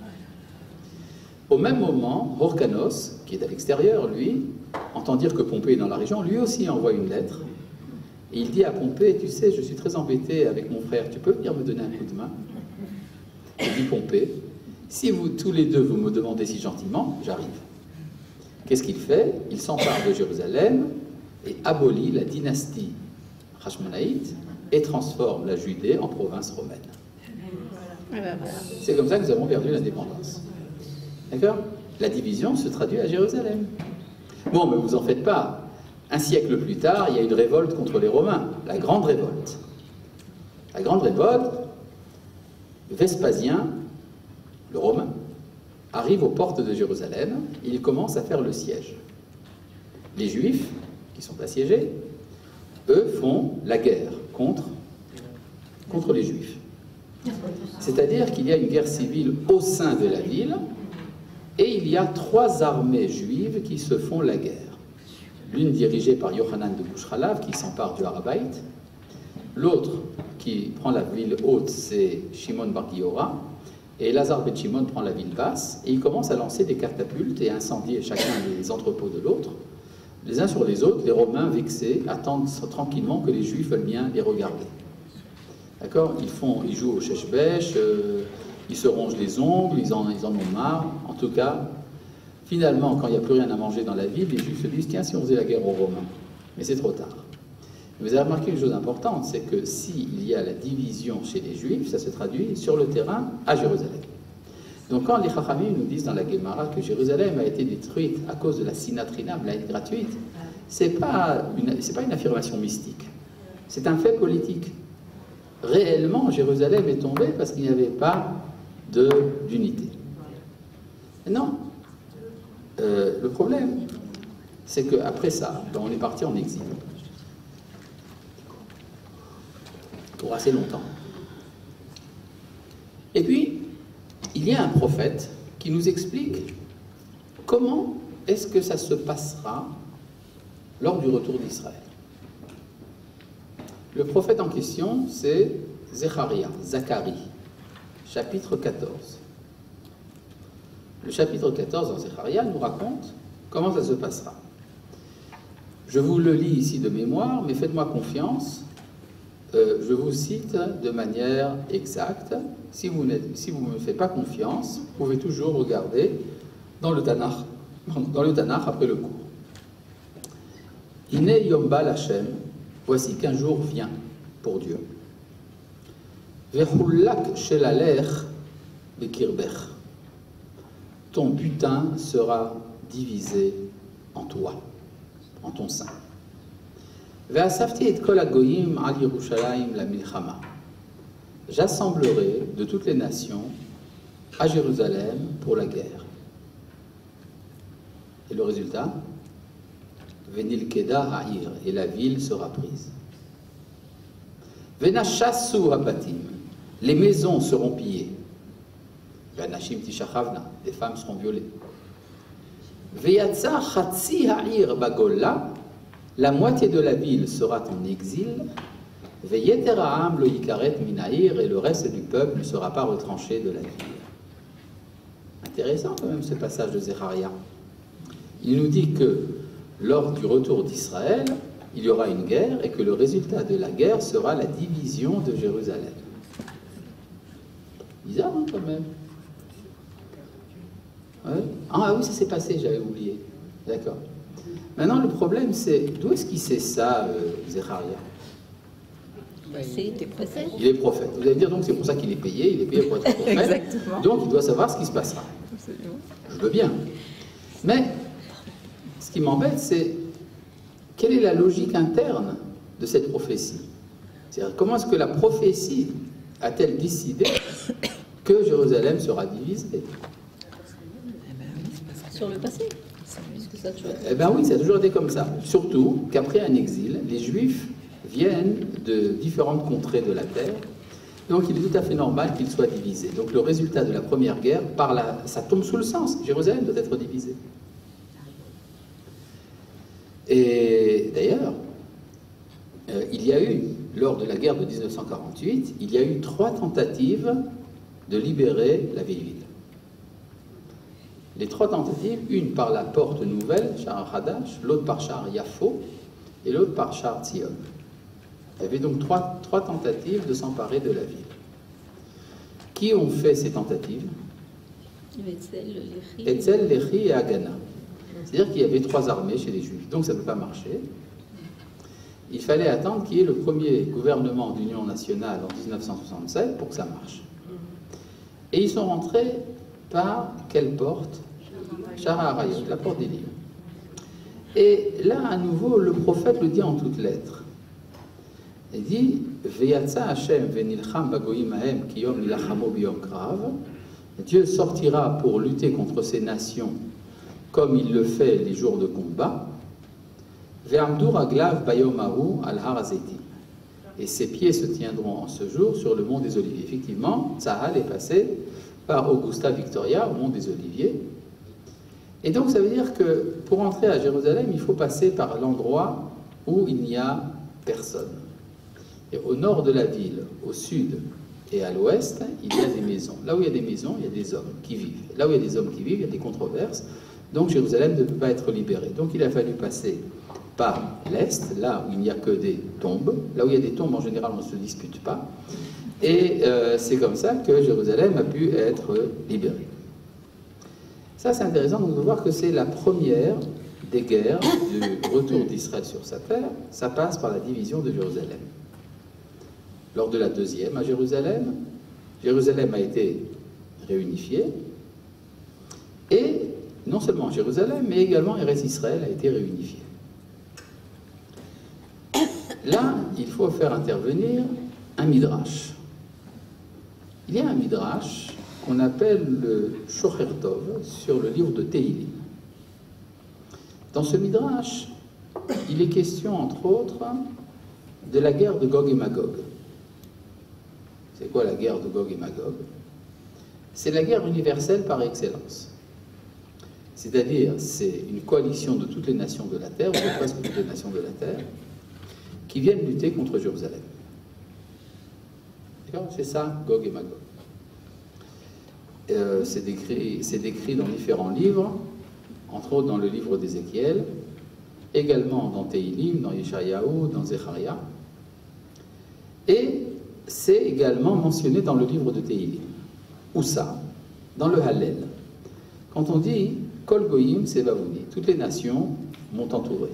Au même moment, Horkanos, qui est à l'extérieur, lui, entend dire que Pompée est dans la région, lui aussi envoie une lettre. Et il dit à Pompée, tu sais, je suis très embêté avec mon frère, tu peux venir me donner un coup de main? Il dit Pompée, si vous tous les deux vous me demandez si gentiment, j'arrive. Qu'est-ce qu'il fait? Il s'empare de Jérusalem et abolit la dynastie Hashmonaïte et transforme la Judée en province romaine. C'est comme ça que nous avons perdu l'indépendance. D'accord? La division se traduit à Jérusalem. Bon, mais vous en faites pas. Un siècle plus tard, il y a une révolte contre les Romains, la Grande Révolte. La Grande Révolte, Vespasien, le Romain, arrive aux portes de Jérusalem et il commence à faire le siège. Les Juifs, qui sont assiégés, eux font la guerre contre les Juifs. C'est-à-dire qu'il y a une guerre civile au sein de la ville et il y a 3 armées juives qui se font la guerre. L'une dirigée par Yochanan de Bouchralav qui s'empare du Harabaït, l'autre qui prend la ville haute, c'est Shimon bar Giora, et Lazare ben Shimon prend la ville basse, et ils commencent à lancer des catapultes et à incendier chacun des entrepôts de l'autre. Les uns sur les autres, les Romains vexés attendent tranquillement que les Juifs veulent bien les regarder. D'accord? Ils jouent au chèche-bêche, ils se rongent les ongles, ils en ont marre. En tout cas, finalement, quand il n'y a plus rien à manger dans la ville, les Juifs se disent, tiens, si on faisait la guerre aux Romains. Mais c'est trop tard. Vous avez remarqué une chose importante, c'est que s'il y a la division chez les Juifs, ça se traduit sur le terrain à Jérusalem. Donc quand les Chachamim nous disent dans la Gemara que Jérusalem a été détruite à cause de la sinatrinam, la haine gratuite, c'est pas une affirmation mystique, c'est un fait politique. Réellement, Jérusalem est tombée parce qu'il n'y avait pas d'unité. Non. Le problème, c'est qu'après ça, on est parti en exil. Pour assez longtemps. Et puis, il y a un prophète qui nous explique comment est-ce que ça se passera lors du retour d'Israël. Le prophète en question, c'est Zacharie, chapitre 14. Le chapitre 14 dans Zacharie nous raconte comment ça se passera. Je vous le lis ici de mémoire, mais faites-moi confiance. Je vous cite de manière exacte. Si vous ne me faites pas confiance, vous pouvez toujours regarder dans le Tanakh après le cours. Hine Yom Ba Hashem, voici qu'un jour vient pour Dieu. Vechullak shelalech bekirbech. Ton butin sera divisé en toi, en ton sein. J'assemblerai de toutes les nations à Jérusalem pour la guerre. Et le résultat, Venilkeda ha'ir, et la ville sera prise. Venachassu habatim, les maisons seront pillées. Venashim tishachavna, les femmes seront violées. Veyatsa chatsi ha'ir bagolla, la moitié de la ville sera en exil, Veyeteraam lo yikaret minaïr, et le reste du peuple ne sera pas retranché de la ville. Intéressant quand même ce passage de Zechariah. Il nous dit que lors du retour d'Israël, il y aura une guerre et que le résultat de la guerre sera la division de Jérusalem. Bizarre hein, quand même. Ouais. Ah oui, ça s'est passé, j'avais oublié. D'accord. Maintenant, le problème, c'est d'où est-ce qu'il sait ça, Zechariah? Il est prophète. Vous allez dire donc c'est pour ça qu'il est payé pour être prophète. Exactement. Donc il doit savoir ce qui se passera. Absolument. Je veux bien. Mais ce qui m'embête, c'est quelle est la logique interne de cette prophétie? C'est-à-dire, comment est-ce que la prophétie a-t-elle décidé que Jérusalem sera divisée? Sur le passé. Eh bien oui, ça a toujours été comme ça. Surtout qu'après un exil, les Juifs viennent de différentes contrées de la terre. Donc il est tout à fait normal qu'ils soient divisés. Donc le résultat de la première guerre, ça tombe sous le sens. Jérusalem doit être divisée. Et d'ailleurs, il y a eu, lors de la guerre de 1948, il y a eu 3 tentatives de libérer la vieille ville. Les 3 tentatives, une par la porte nouvelle, Sha'ar Hadash, l'autre par Sha'ar Yafo, et l'autre par Sha'ar Tzion. Il y avait donc 3 tentatives de s'emparer de la ville. Qui ont fait ces tentatives? Etzel, Lechi et Haganah. C'est-à-dire qu'il y avait 3 armées chez les Juifs, donc ça ne peut pas marcher. Il fallait attendre qu'il y ait le premier gouvernement d'union nationale en 1967 pour que ça marche. Et ils sont rentrés par quelle porte? Shara Harayot, la porte des livres. Et là, à nouveau, le prophète le dit en toutes lettres. Il dit Veyatsa Hashem venilcham bagoyim ahem kiyom nilachamo biyom krav. Dieu sortira pour lutter contre ces nations comme il le fait les jours de combat. Ve'amdu raglav bayom hahu al har hazetim. Et ses pieds se tiendront en ce jour sur le mont des Oliviers. Effectivement, Tzahal est passé par Augusta Victoria au mont des Oliviers. Et donc ça veut dire que pour entrer à Jérusalem, il faut passer par l'endroit où il n'y a personne. Et au nord de la ville, au sud et à l'ouest, il y a des maisons. Là où il y a des maisons, il y a des hommes qui vivent. Là où il y a des hommes qui vivent, il y a des controverses. Donc Jérusalem ne peut pas être libérée. Donc il a fallu passer par l'est, là où il n'y a que des tombes. Là où il y a des tombes, en général, on ne se dispute pas. Et c'est comme ça que Jérusalem a pu être libérée. Ça, c'est intéressant donc, de voir que c'est la première des guerres du retour d'Israël sur sa terre. Ça passe par la division de Jérusalem. Lors de la deuxième à Jérusalem, Jérusalem a été réunifiée. Et non seulement Jérusalem, mais également Eretz Israël a été réunifié. Là, il faut faire intervenir un midrash. Il y a un midrash qu'on appelle le Shocher Tov sur le livre de Tehilim. Dans ce midrash, il est question, entre autres, de la guerre de Gog et Magog. C'est quoi la guerre de Gog et Magog? C'est la guerre universelle par excellence. C'est-à-dire, c'est une coalition de toutes les nations de la Terre, ou de presque toutes les nations de la Terre, qui viennent lutter contre Jérusalem. D'accord? C'est ça, Gog et Magog. C'est décrit dans différents livres, entre autres dans le livre d'Ézéchiel, également dans Tehilim, dans Yeshayahu, dans Zecharia, et c'est également mentionné dans le livre de Tehilim. Où ça? Dans le Hallel. Quand on dit Kol Goyim Sevavouni, toutes les nations m'ont entouré,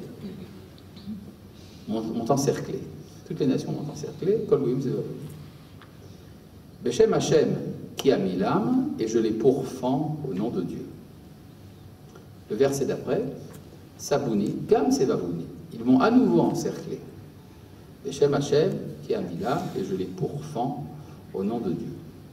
m'ont encerclé. Toutes les nations m'ont encerclé, Kol Goyim Sevavouni. Beshem Hashem qui a mis l'âme, et je les pourfends au nom de Dieu. Le verset d'après, Sabouni, Gam Sevavouni. Ils m'ont à nouveau encerclé. Beshem Hashem qui a mis l'âme, et je les pourfends au nom de Dieu.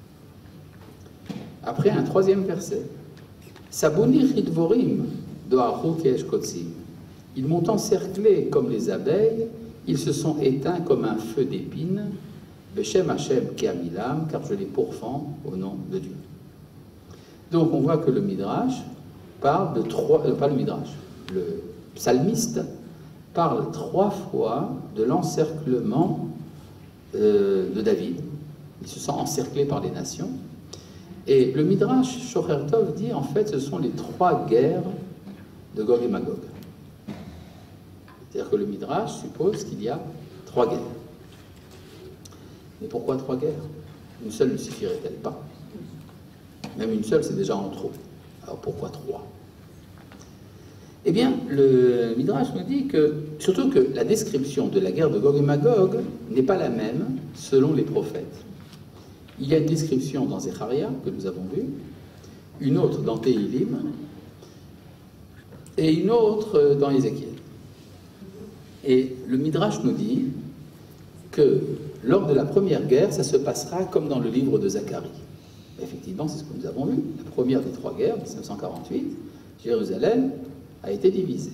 Après, un troisième verset. Sabouni Chidvorim Doahu Kesh Kotsim. Ils m'ont encerclé comme les abeilles, ils se sont éteints comme un feu d'épines. Beshem Hashem qui a mis l'âme, car je les pourfends au nom de Dieu. Donc on voit que le Midrash parle de trois, pas le Midrash, le psalmiste parle 3 fois de l'encerclement de David. Il se sent encerclé par les nations. Et le Midrash Shocher Tov dit en fait ce sont les 3 guerres de Gog et Magog. C'est-à-dire que le Midrash suppose qu'il y a 3 guerres. Mais pourquoi 3 guerres? Une seule ne suffirait-elle pas? Même une seule, c'est déjà en trop. Alors pourquoi 3? Eh bien, le Midrash nous dit que, surtout que la description de la guerre de Gog et Magog n'est pas la même selon les prophètes. Il y a une description dans Zecharia, que nous avons vue, une autre dans Tehilim, et une autre dans Ézéchiel. Et le Midrash nous dit que lors de la première guerre, ça se passera comme dans le livre de Zacharie. Effectivement, c'est ce que nous avons vu. La première des 3 guerres, 1948, Jérusalem a été divisée.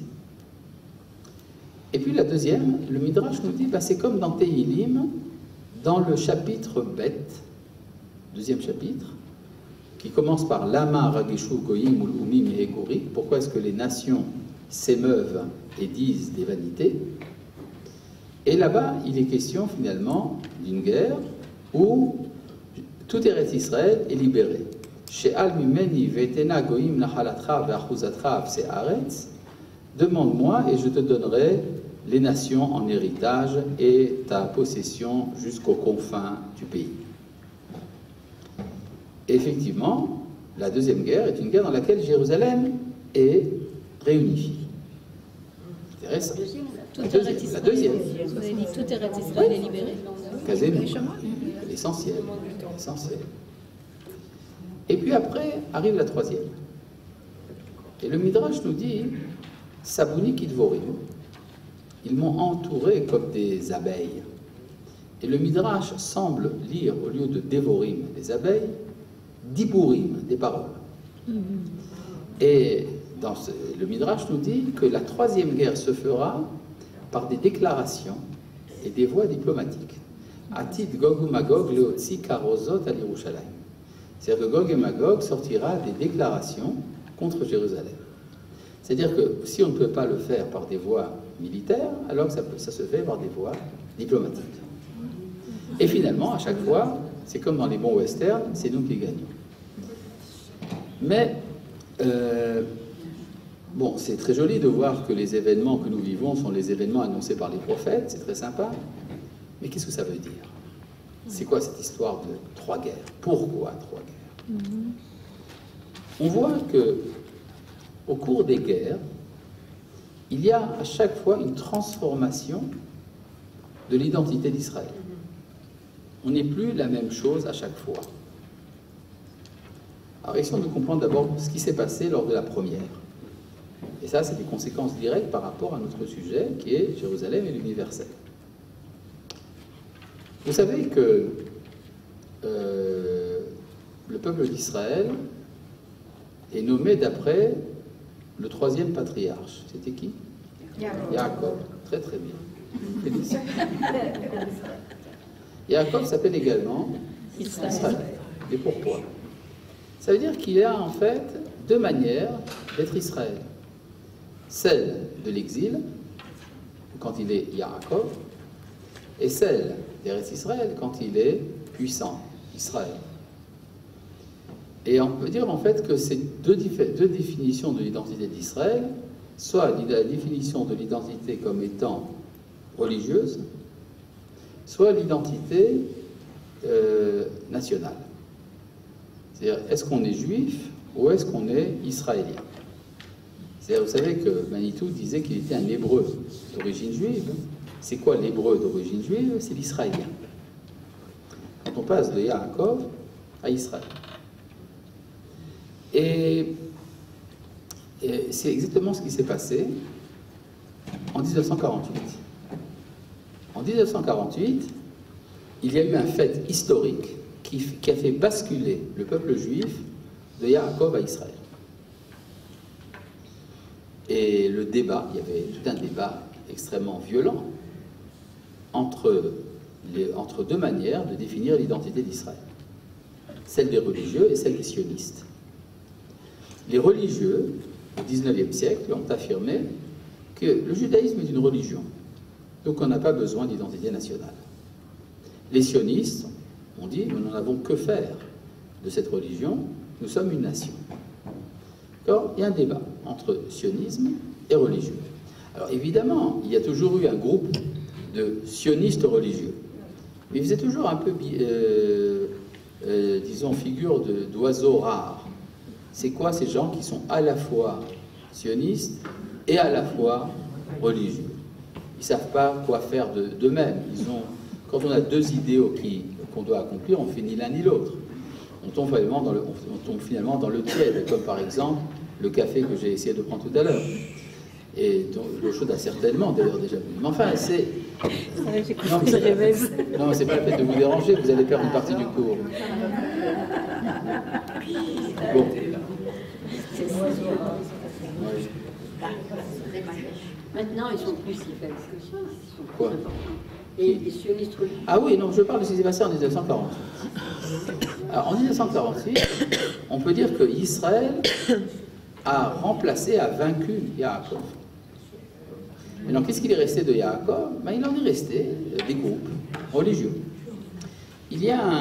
Et puis la deuxième, le Midrash nous dit, c'est comme dans Tehilim, dans le chapitre Bet, deuxième chapitre, qui commence par Lama Ragishu Goyim Ulumim et Egori. Pourquoi est-ce que les nations s'émeuvent et disent des vanités? Et là-bas, il est question finalement d'une guerre où tout Eretz Israël est libéré. She'al mimeni ve'etena goyim nachalatra ve'achuzatra v'se'aretz. Demande-moi et je te donnerai les nations en héritage et ta possession jusqu'aux confins du pays. Et effectivement, la deuxième guerre est une guerre dans laquelle Jérusalem est réunifiée. Intéressant. La deuxième. Vous avez dit tout Eretz Israël est libéré. Quasiment. L'essentiel. Et puis après arrive la troisième. Et le Midrash nous dit Sabouni Kidvorim. Ils m'ont entouré comme des abeilles. Et le Midrash semble lire, au lieu de Devorim, les abeilles, Diburim, des paroles. Et le Midrash nous dit que la troisième guerre se fera par des déclarations et des voies diplomatiques. Atid Gog ou Magog leotzi karozot al Yerushalayim. C'est-à-dire que Gog et Magog sortira des déclarations contre Jérusalem. C'est-à-dire que si on ne peut pas le faire par des voies militaires, alors ça se fait par des voies diplomatiques. Et finalement, à chaque fois, c'est comme dans les bons westerns, c'est nous qui gagnons. Mais, bon, c'est très joli de voir que les événements que nous vivons sont les événements annoncés par les prophètes, c'est très sympa. Mais qu'est-ce que ça veut dire? C'est quoi cette histoire de 3 guerres? Pourquoi 3 guerres? On voit que au cours des guerres, il y a à chaque fois une transformation de l'identité d'Israël. On n'est plus la même chose à chaque fois. Alors, essayons de comprendre d'abord ce qui s'est passé lors de la première. Et ça, c'est des conséquences directes par rapport à notre sujet, qui est Jérusalem et l'universel. Vous savez que le peuple d'Israël est nommé d'après le 3e patriarche. C'était qui? Yaakov. Très très bien. Félicitations. Yaakov s'appelle également Israël. Et pourquoi? Ça veut dire qu'il y a en fait 2 manières d'être Israël. Celle de l'exil, quand il est Yaakov, et celle d'Eretz Israël, quand il est puissant, Israël. Et on peut dire en fait que ces deux définitions de l'identité d'Israël, soit la définition de l'identité comme étant religieuse, soit l'identité nationale. C'est-à-dire, est-ce qu'on est juif ou est-ce qu'on est israélien? C'est-à-dire, vous savez que Manitou disait qu'il était un hébreu d'origine juive. C'est quoi l'hébreu d'origine juive? C'est l'israélien. Quand on passe de Yaakov à Israël. Et c'est exactement ce qui s'est passé en 1948. En 1948, il y a eu un fait historique qui a fait basculer le peuple juif de Yaakov à Israël. Et le débat, il y avait tout un débat extrêmement violent entre 2 manières de définir l'identité d'Israël. Celle des religieux et celle des sionistes. Les religieux, au XIXe siècle, ont affirmé que le judaïsme est une religion, donc on n'a pas besoin d'identité nationale. Les sionistes ont dit, nous n'en avons que faire de cette religion, nous sommes une nation. Alors, il y a un débat entre sionisme et religieux. Alors évidemment, il y a toujours eu un groupe de sionistes religieux, mais ils faisaient toujours un peu, disons, figure d'oiseaux rares. C'est quoi ces gens qui sont à la fois sionistes et à la fois religieux? Ils ne savent pas quoi faire d'eux-mêmes. Quand on a 2 idéaux qu'on doit accomplir, on ne fait ni l'un ni l'autre. On tombe finalement dans le tiède, comme par exemple le café que j'ai essayé de prendre tout à l'heure. Et l'eau chaude a certainement d'ailleurs déjà bu. Mais enfin, c'est... Non, mais c'est pas la peine de vous déranger, vous allez perdre une partie du cours. Bon. Maintenant, ils sont plus civilisés. Quoi? Et les sionistes religieux. Ah oui, non, je parle de ce qui s'est passé en 1948. Alors, en 1948, on peut dire que Israël a vaincu Yaakov. Maintenant, qu'est-ce qu'il est resté de Yaakov? Il en est resté des groupes religieux. Il y a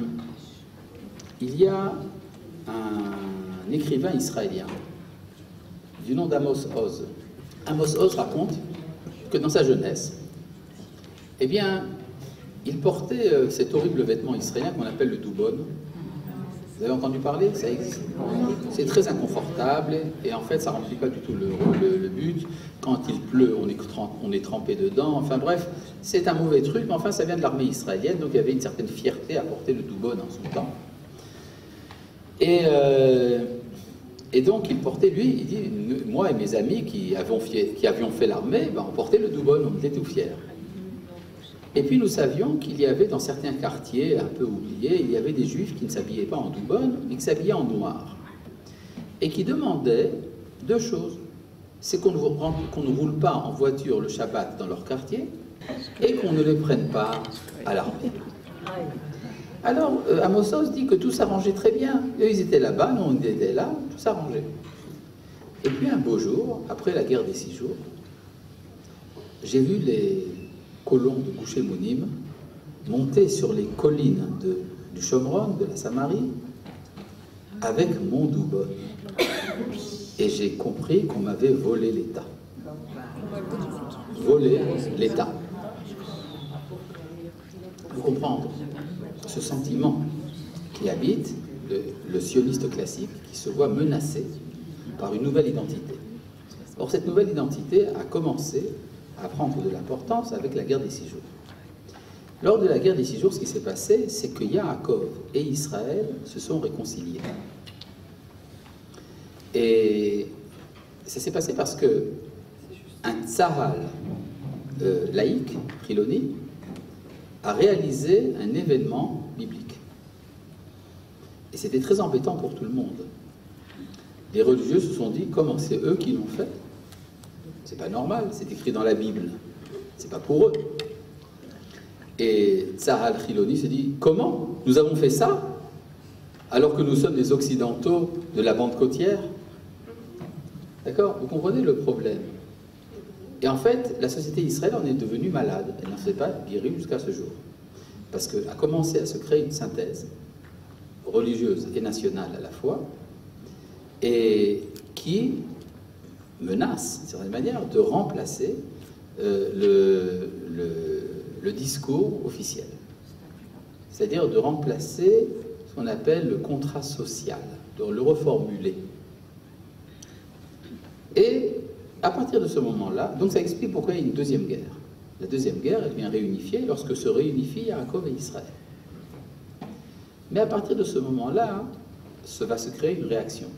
un écrivain israélien du nom d'Amos Oz. Amos Oz raconte que dans sa jeunesse, eh bien, il portait cet horrible vêtement israélien qu'on appelle le doubon. Vous avez entendu parler? Ça existe. C'est très inconfortable et en fait, ça ne remplit pas du tout le but. Quand il pleut, on est trempé dedans. Enfin bref, c'est un mauvais truc, mais enfin, ça vient de l'armée israélienne, donc il y avait une certaine fierté à porter le doubon en son temps. Et donc, il portait, lui, il dit, moi et mes amis qui avions fait l'armée, ben, on portait le doubon, on était tout fiers. Et puis, nous savions qu'il y avait, dans certains quartiers un peu oubliés, il y avait des juifs qui ne s'habillaient pas en doubon, mais qui s'habillaient en noir. Et qui demandaient deux choses. C'est qu'on ne roule pas en voiture le Shabbat dans leur quartier et qu'on ne les prenne pas à l'armée. Alors, Amos dit que tout s'arrangeait très bien. Eux, ils étaient là-bas, nous, on était là, tout s'arrangeait. Et puis, un beau jour, après la guerre des 6 jours, j'ai vu les colons de Gush Emunim monter sur les collines du Shomron, de la Samarie, avec mon doubon. Et j'ai compris qu'on m'avait volé l'État. Volé l'État. Vous comprenez ce sentiment qui habite le sioniste classique, qui se voit menacé par une nouvelle identité. Or, cette nouvelle identité a commencé à prendre de l'importance avec la guerre des 6 jours. Lors de la guerre des 6 jours, ce qui s'est passé, c'est que Yaakov et Israël se sont réconciliés. Et ça s'est passé parce que un tsahal laïque, Chiloni, a réalisé un événement biblique. Et c'était très embêtant pour tout le monde. Les religieux se sont dit, comment c'est eux qui l'ont fait? C'est pas normal, c'est écrit dans la Bible. C'est pas pour eux. Et Tsahal Chiloni se dit, comment nous avons fait ça alors que nous sommes des Occidentaux de la bande côtière? D'accord? Vous comprenez le problème? Et en fait, la société israélienne en est devenue malade. Elle n'en s'est pas guérie jusqu'à ce jour. Parce qu'elle a commencé à se créer une synthèse religieuse et nationale à la fois, et qui menace, d'une certaine manière, de remplacer le discours officiel. C'est-à-dire de remplacer ce qu'on appelle le contrat social, de le reformuler. Et à partir de ce moment-là, donc ça explique pourquoi il y a une deuxième guerre. La deuxième guerre, elle vient réunifier lorsque se réunifient Yaakov et Israël. Mais à partir de ce moment-là, va se créer une réaction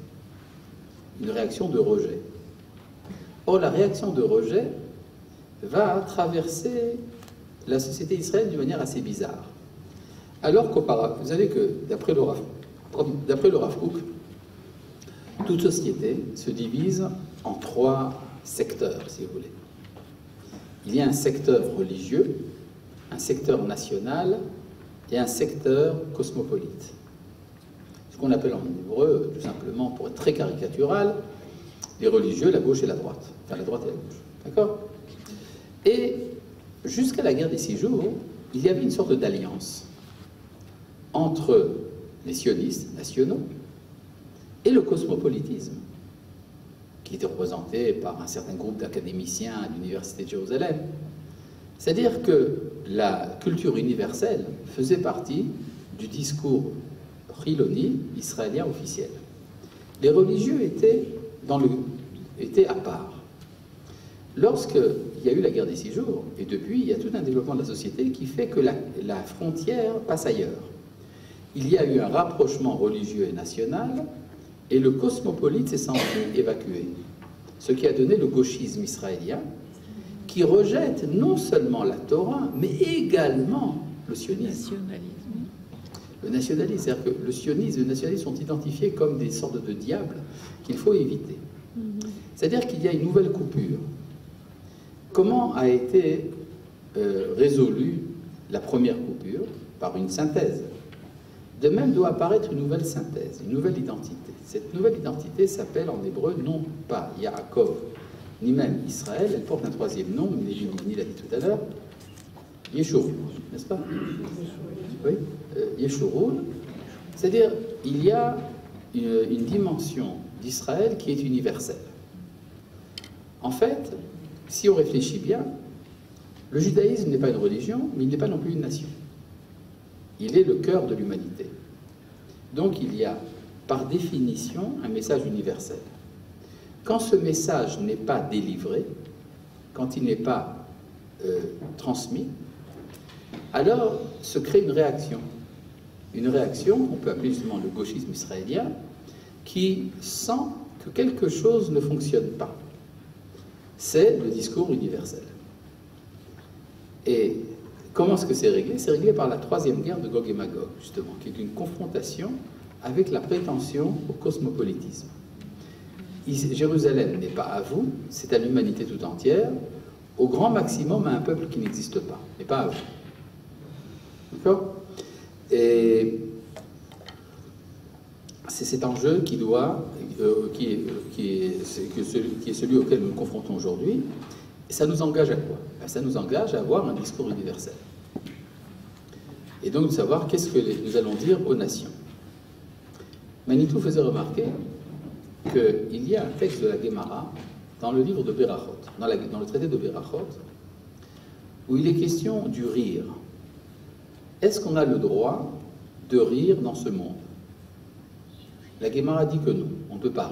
de rejet. Or, la réaction de rejet va traverser la société israélienne d'une manière assez bizarre. Alors qu'auparavant, vous savez que d'après le Rav Kook, toute société se divise en 3 secteurs, si vous voulez. Il y a un secteur religieux, un secteur national et un secteur cosmopolite. Ce qu'on appelle en hébreu, tout simplement, pour être très caricatural, les religieux, la gauche et la droite. Enfin, la droite et la gauche. D'accord? Et jusqu'à la guerre des 6 jours, il y avait une sorte d'alliance entre les sionistes nationaux et le cosmopolitisme, qui était représenté par un certain groupe d'académiciens à l'Université de Jérusalem. C'est-à-dire que la culture universelle faisait partie du discours chiloni israélien officiel. Les religieux étaient à part. Lorsqu'il y a eu la guerre des 6 jours, et depuis, il y a tout un développement de la société qui fait que la frontière passe ailleurs. Il y a eu un rapprochement religieux et national, et le cosmopolite s'est senti évacué. Ce qui a donné le gauchisme israélien, qui rejette non seulement la Torah, mais également le sionisme. Le nationalisme, c'est-à-dire que le sionisme et le nationalisme sont identifiés comme des sortes de diables qu'il faut éviter. C'est-à-dire qu'il y a une nouvelle coupure. Comment a été résolue la première coupure? Par une synthèse. De même doit apparaître une nouvelle synthèse, une nouvelle identité. Cette nouvelle identité s'appelle en hébreu non pas Yaakov, ni même Israël, elle porte un 3e nom, mais Lévini l'a dit tout à l'heure, Yeshurun, n'est-ce pas? Oui, Yeshurun, c'est-à-dire il y a une dimension d'Israël qui est universelle. En fait, si on réfléchit bien, le judaïsme n'est pas une religion, mais il n'est pas non plus une nation. Il est le cœur de l'humanité. Donc il y a, par définition, un message universel. Quand ce message n'est pas délivré, quand il n'est pas transmis, alors se crée une réaction. une réaction, on peut appeler justement le gauchisme israélien, qui sent que quelque chose ne fonctionne pas. C'est le discours universel. Et comment est-ce que c'est réglé? C'est réglé par la troisième guerre de Gog et Magog, justement, qui est une confrontation avec la prétention au cosmopolitisme. Jérusalem n'est pas à vous, c'est à l'humanité tout entière, au grand maximum à un peuple qui n'existe pas, mais pas à vous. D'accord? Et c'est cet enjeu qui est celui auquel nous nous confrontons aujourd'hui. Et ça nous engage à quoi? Ça nous engage à avoir un discours universel. Et donc de savoir qu'est-ce que nous allons dire aux nations. Manitou faisait remarquer qu'il y a un texte de la Guémara dans le livre de Berachot, dans le traité de Berachot, où il est question du rire. Est-ce qu'on a le droit de rire dans ce monde? La Guémara dit que non, on ne peut pas rire.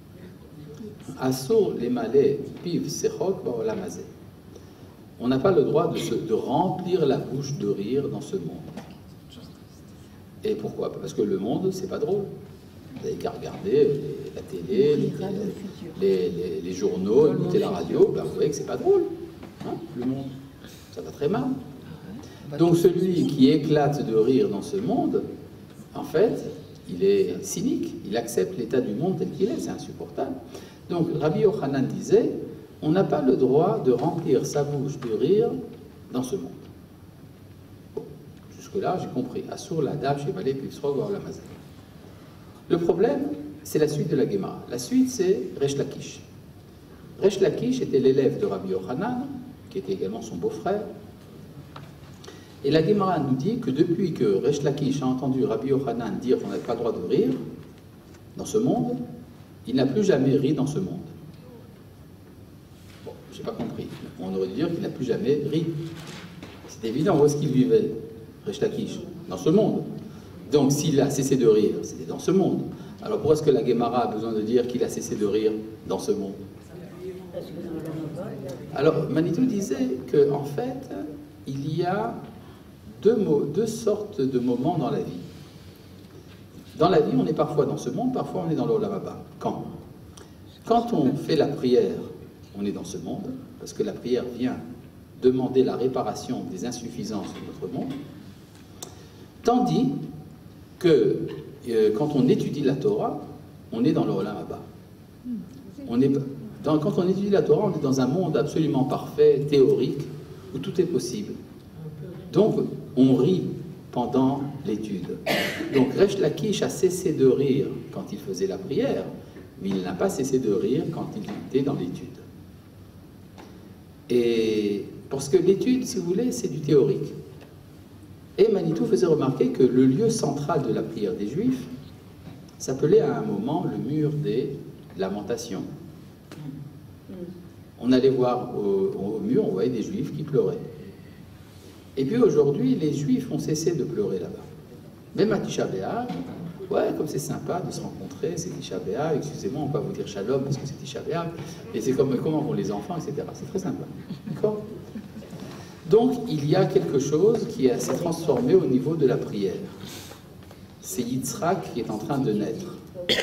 Asur les malais piv sechok baolamazé. On n'a pas le droit de remplir la bouche de rire dans ce monde. Et pourquoi? Parce que le monde, c'est pas drôle. Vous n'avez qu'à regarder la télé, les journaux, écouter la radio, ben vous voyez que c'est pas drôle. Hein, le monde, ça va très mal. Donc celui qui éclate de rire dans ce monde, en fait, il est cynique, il accepte l'état du monde tel qu'il est, c'est insupportable. Donc Rabbi Yochanan disait, on n'a pas le droit de remplir sa bouche de rire dans ce monde. Bon, jusque-là, j'ai compris. Assur la dab chez Malé Pivsrog ou la Mazé. Le problème, c'est la suite de la Guémara. La suite, c'est Resh Lakish. Resh Lakish était l'élève de Rabbi Yochanan, qui était également son beau-frère. Et la Guémara nous dit que depuis que Resh Lakish a entendu Rabbi Yochanan dire qu'on n'avait pas le droit de rire dans ce monde, il n'a plus jamais ri dans ce monde. Bon, j'ai pas compris. On aurait dû dire qu'il n'a plus jamais ri. C'est évident, où est-ce qu'il vivait, Resh Lakish? Dans ce monde. Donc s'il a cessé de rire, c'était dans ce monde. Alors pourquoi est-ce que la Guémara a besoin de dire qu'il a cessé de rire dans ce monde? Alors Manitou disait qu'en fait, il y a deux sortes de moments dans la vie. Dans la vie, on est parfois dans ce monde, parfois on est dans l'Olam Haba. Quand on fait la prière, on est dans ce monde, parce que la prière vient demander la réparation des insuffisances de notre monde, tandis que quand on étudie la Torah, on est dans l'Olam Haba. Quand on étudie la Torah, on est dans un monde absolument parfait, théorique, où tout est possible. Donc, on rit pendant l'étude. Donc, Resh Lakish a cessé de rire quand il faisait la prière, mais il n'a pas cessé de rire quand il était dans l'étude. Et parce que l'étude, si vous voulez, c'est du théorique. Et Manitou faisait remarquer que le lieu central de la prière des Juifs s'appelait à un moment le mur des lamentations. On allait voir au mur, on voyait des Juifs qui pleuraient. Et puis aujourd'hui, les Juifs ont cessé de pleurer là-bas. Même à Tisha B'Av, ouais, comme c'est sympa de se rencontrer, c'est Tisha B'Av, excusez-moi, on va vous dire Shalom parce que c'est Tisha B'Av, et c'est comme comment vont les enfants, etc. C'est très sympa. D'accord? Donc, il y a quelque chose qui s'est transformé au niveau de la prière. C'est Yitzhak qui est en train de naître.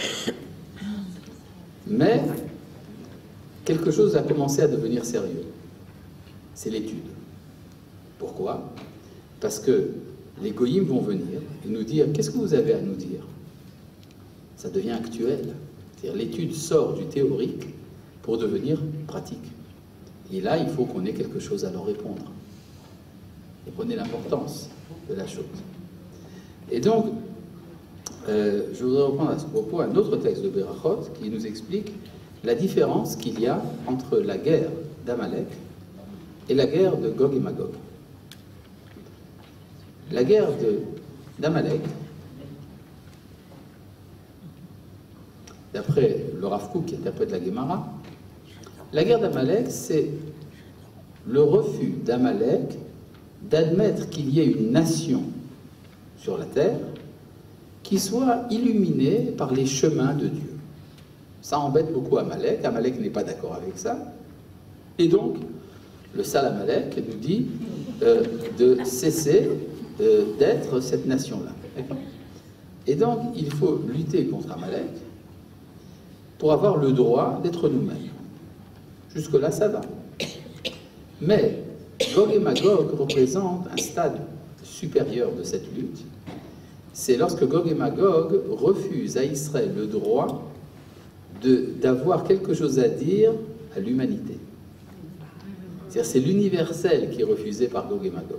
Mais, quelque chose a commencé à devenir sérieux. C'est l'étude. Pourquoi? Parce que les goyim vont venir et nous dire « Qu'est-ce que vous avez à nous dire ?» Ça devient actuel. C'est-à-dire l'étude sort du théorique pour devenir pratique. Et là, il faut qu'on ait quelque chose à leur répondre. Et prenez l'importance de la chose. Et donc, je voudrais reprendre à ce propos un autre texte de Berachot qui nous explique la différence qu'il y a entre la guerre d'Amalek et la guerre de Gog et Magog. La guerre d'Amalek, d'après le Rav Kook qui interprète la Guémara, la guerre d'Amalek, c'est le refus d'Amalek d'admettre qu'il y ait une nation sur la terre qui soit illuminée par les chemins de Dieu. Ça embête beaucoup Amalek. Amalek n'est pas d'accord avec ça. Et donc, le Sal Amalek nous dit de cesser d'être cette nation-là. Et donc, il faut lutter contre Amalek pour avoir le droit d'être nous-mêmes. Jusque-là, ça va. Mais Gog et Magog représentent un stade supérieur de cette lutte. C'est lorsque Gog et Magog refusent à Israël le droit d'avoir quelque chose à dire à l'humanité. C'est-à-dire c'est l'universel qui est refusé par Gog et Magog.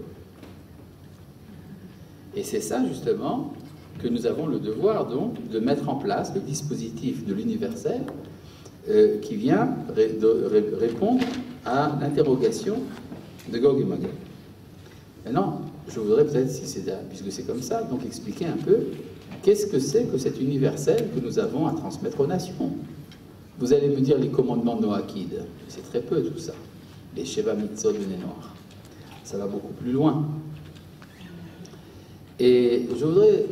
Et c'est ça, justement, que nous avons le devoir, donc, de mettre en place le dispositif de l'universel qui vient répondre à l'interrogation de Gog et Magog. Maintenant, je voudrais peut-être, puisque c'est comme ça, donc expliquer un peu qu'est-ce que c'est que cet universel que nous avons à transmettre aux nations. Vous allez me dire les commandements de Noachide, c'est très peu tout ça. Les Sheva Mitzvot de Nez Noir. Ça va beaucoup plus loin. Et je voudrais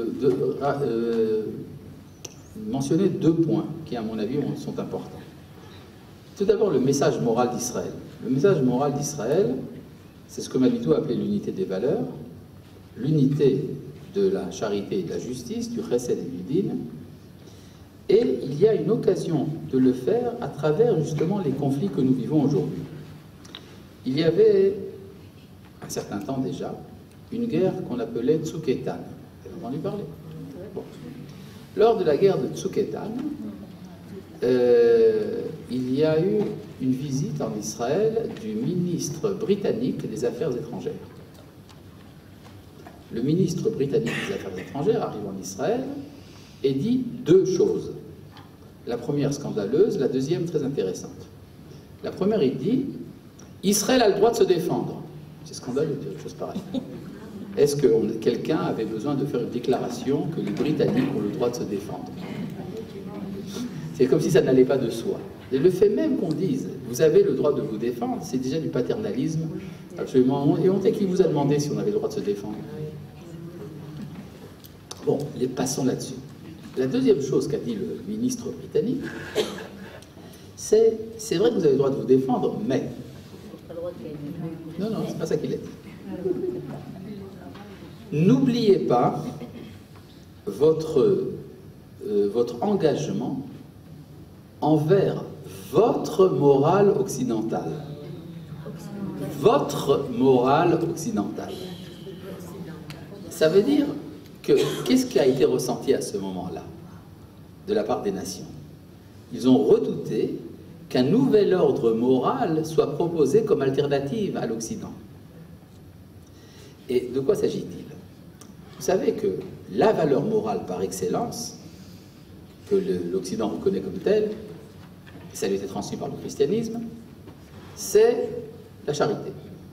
mentionner 2 points qui, à mon avis, sont importants. Tout d'abord, le message moral d'Israël. Le message moral d'Israël, c'est ce que Manitou a appelé l'unité des valeurs, l'unité de la charité et de la justice, du chesed et du din. Et il y a une occasion de le faire à travers justement les conflits que nous vivons aujourd'hui. Il y avait, un certain temps déjà, une guerre qu'on appelait Tsuketan. Vous avez entendu parler? Bon. Lors de la guerre de Tsuketan, il y a eu une visite en Israël du ministre britannique des Affaires étrangères. Le ministre britannique des Affaires étrangères arrive en Israël et dit 2 choses. La première scandaleuse, la deuxième très intéressante. La première, il dit « Israël a le droit de se défendre ». C'est scandaleux de dire une chose pareille. Est-ce que quelqu'un avait besoin de faire une déclaration que les Britanniques ont le droit de se défendre? C'est comme si ça n'allait pas de soi. Et le fait même qu'on dise « vous avez le droit de vous défendre », c'est déjà du paternalisme absolument. Et on sait qui vous a demandé si on avait le droit de se défendre. Bon, passons là-dessus. La deuxième chose qu'a dit le ministre britannique, c'est vrai que vous avez le droit de vous défendre, mais... Non, c'est pas ça qu'il a dit. N'oubliez pas votre engagement envers votre morale occidentale. Votre morale occidentale. Ça veut dire que qu'est-ce qui a été ressenti à ce moment-là de la part des nations? Ils ont redouté qu'un nouvel ordre moral soit proposé comme alternative à l'Occident. Et de quoi s'agit-il? Vous savez que la valeur morale par excellence, que l'Occident reconnaît comme telle, et ça lui a été transmis par le christianisme, c'est la charité.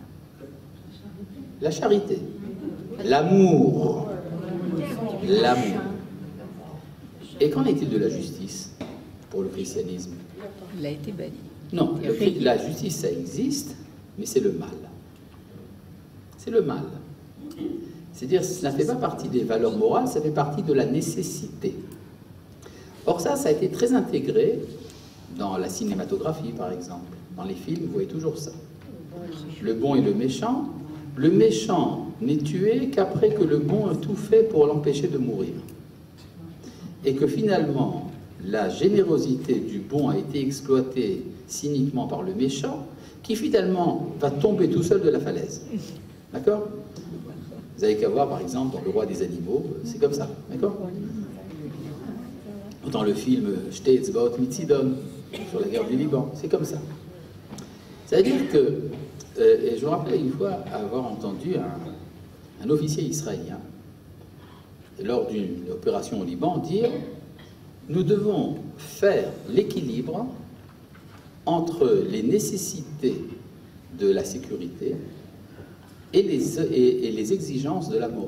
La charité. L'amour. L'amour. Et qu'en est-il de la justice pour le christianisme? Il a été banni. Non, la justice, ça existe, mais c'est le mal. C'est le mal. C'est-à-dire, ça ne fait pas partie des valeurs morales, ça fait partie de la nécessité. Or ça a été très intégré dans la cinématographie, par exemple. Dans les films, vous voyez toujours ça. Le bon et le méchant n'est tué qu'après que le bon a tout fait pour l'empêcher de mourir. Et que finalement, la générosité du bon a été exploitée cyniquement par le méchant, qui finalement va tomber tout seul de la falaise. D'accord? Vous avez qu'à voir, par exemple, dans Le Roi des Animaux, c'est comme ça. D'accord? Dans le film Shtetzbaot Mitzidon, sur la guerre du Liban, c'est comme ça. C'est-à-dire que, et je me rappelle une fois avoir entendu un officier israélien, lors d'une opération au Liban, dire « Nous devons faire l'équilibre entre les nécessités de la sécurité et les exigences de la morale. »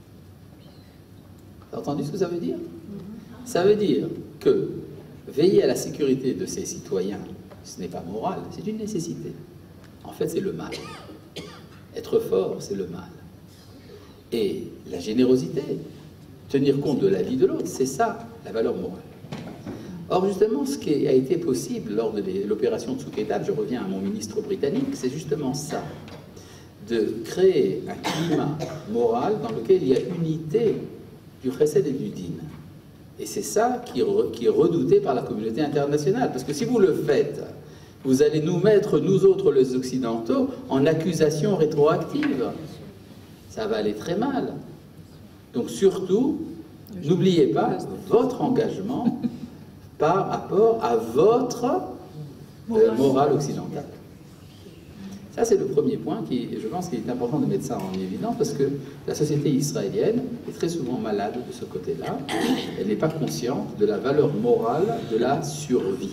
Vous avez entendu ce que ça veut dire? Ça veut dire que veiller à la sécurité de ses citoyens, ce n'est pas moral, c'est une nécessité. En fait, c'est le mal. Être fort, c'est le mal. Et la générosité, tenir compte de la vie de l'autre, c'est ça, la valeur morale. Or, justement, ce qui a été possible lors de l'opération Tsuketan, je reviens à mon ministre britannique, c'est justement ça. de créer un climat moral dans lequel il y a unité du chesed et du din. Et c'est ça qui est redouté par la communauté internationale. Parce que si vous le faites, vous allez nous mettre, nous autres les Occidentaux, en accusation rétroactive. Ça va aller très mal. Donc surtout, n'oubliez pas votre engagement par rapport à votre morale occidentale. Ça, c'est le premier point qui, je pense qu'il est important de mettre ça en évidence parce que la société israélienne est très souvent malade de ce côté-là. Elle n'est pas consciente de la valeur morale de la survie.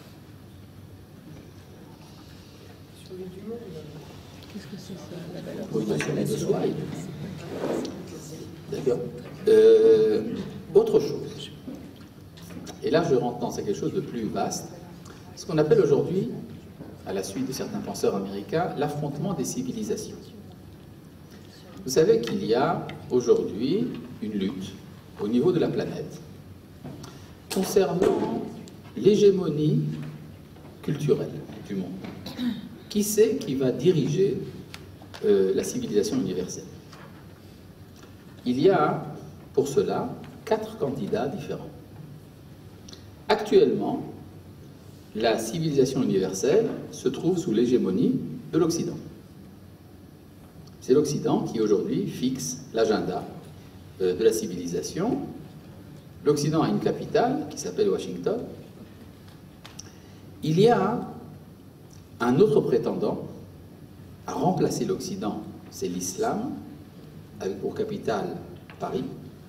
Qu'est-ce que c'est ça, la valeur? Oui, de soi. D'accord. Autre chose. Et là, je rentre dans quelque chose de plus vaste. Ce qu'on appelle aujourd'hui, à la suite de certains penseurs américains, l'affrontement des civilisations. Vous savez qu'il y a aujourd'hui une lutte au niveau de la planète concernant l'hégémonie culturelle du monde. Qui c'est qui va diriger la civilisation universelle? Il y a pour cela 4 candidats différents. Actuellement, la civilisation universelle se trouve sous l'hégémonie de l'Occident. C'est l'Occident qui aujourd'hui fixe l'agenda de la civilisation. L'Occident a une capitale qui s'appelle Washington. Il y a un autre prétendant à remplacer l'Occident, c'est l'islam, avec pour capitale Paris.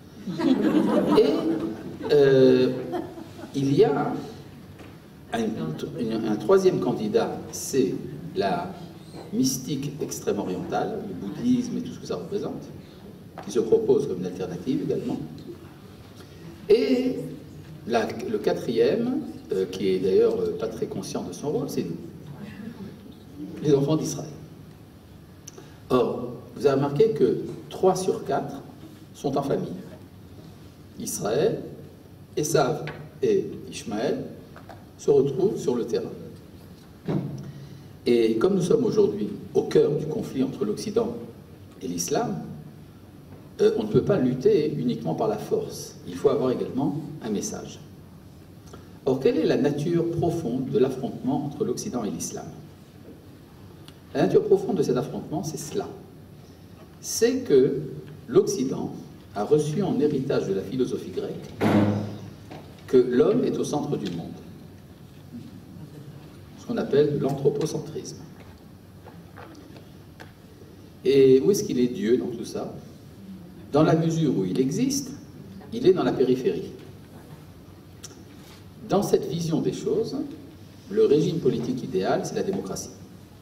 Et il y a un troisième candidat, c'est la mystique extrême-orientale, le bouddhisme et tout ce que ça représente, qui se propose comme une alternative également. Et le quatrième, qui est d'ailleurs pas très conscient de son rôle, c'est nous, les enfants d'Israël. Or, vous avez remarqué que 3 sur 4 sont en famille. Israël, Esav et Ishmaël se retrouvent sur le terrain. Et comme nous sommes aujourd'hui au cœur du conflit entre l'Occident et l'islam, on ne peut pas lutter uniquement par la force. Il faut avoir également un message. Or, quelle est la nature profonde de l'affrontement entre l'Occident et l'islam? La nature profonde de cet affrontement, c'est cela. C'est que l'Occident a reçu en héritage de la philosophie grecque que l'homme est au centre du monde. Ce qu'on appelle l'anthropocentrisme. Et où est-ce qu'il est Dieu dans tout ça? Dans la mesure où il existe, il est dans la périphérie. Dans cette vision des choses, le régime politique idéal, c'est la démocratie.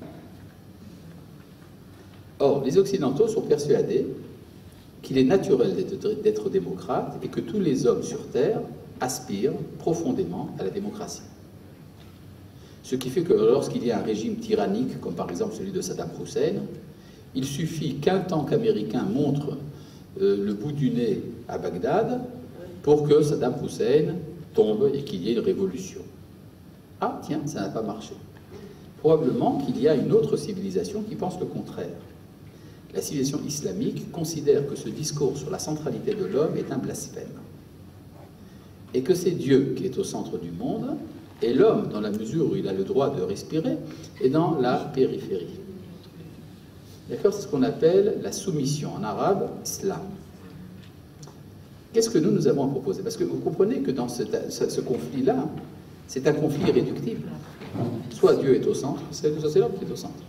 Or, les Occidentaux sont persuadés qu'il est naturel d'être démocrate et que tous les hommes sur Terre aspirent profondément à la démocratie. Ce qui fait que lorsqu'il y a un régime tyrannique, comme par exemple celui de Saddam Hussein, il suffit qu'un tank américain montre le bout du nez à Bagdad pour que Saddam Hussein tombe et qu'il y ait une révolution. Ah tiens, ça n'a pas marché. Probablement qu'il y a une autre civilisation qui pense le contraire. La civilisation islamique considère que ce discours sur la centralité de l'homme est un blasphème. Et que c'est Dieu qui est au centre du monde, et l'homme, dans la mesure où il a le droit de respirer, est dans la périphérie. D'accord? C'est ce qu'on appelle la soumission, en arabe, islam. Qu'est-ce que nous avons à proposer? Parce que vous comprenez que dans ce conflit-là, c'est un conflit irréductible. Soit Dieu est au centre, soit c'est l'homme qui est au centre.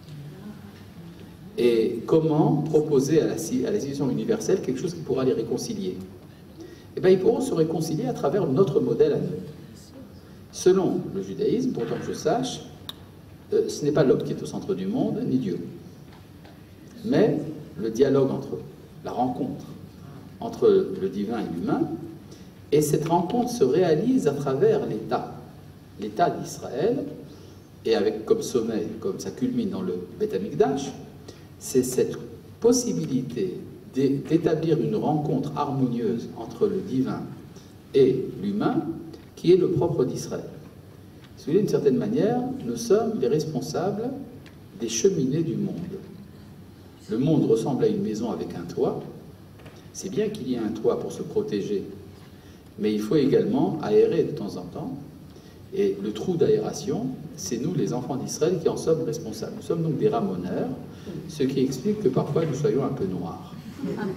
Et comment proposer à la civilisation universelle quelque chose qui pourra les réconcilier? Eh bien, ils pourront se réconcilier à travers notre modèle à nous. Selon le judaïsme, pourtant que je sache, ce n'est pas l'homme qui est au centre du monde, ni Dieu. Mais le dialogue entre eux, la rencontre entre le divin et l'humain, et cette rencontre se réalise à travers l'État d'Israël, et avec comme sommet, comme ça culmine dans le Beth Amikdash, c'est cette possibilité d'établir une rencontre harmonieuse entre le divin et l'humain qui est le propre d'Israël. Si vous voulez, d'une certaine manière, nous sommes les responsables des cheminées du monde. le monde ressemble à une maison avec un toit. C'est bien qu'il y ait un toit pour se protéger, mais il faut également aérer de temps en temps. Et le trou d'aération, c'est nous, les enfants d'Israël, qui en sommes responsables. Nous sommes donc des ramoneurs, ce qui explique que parfois nous soyons un peu noirs. D'accord ?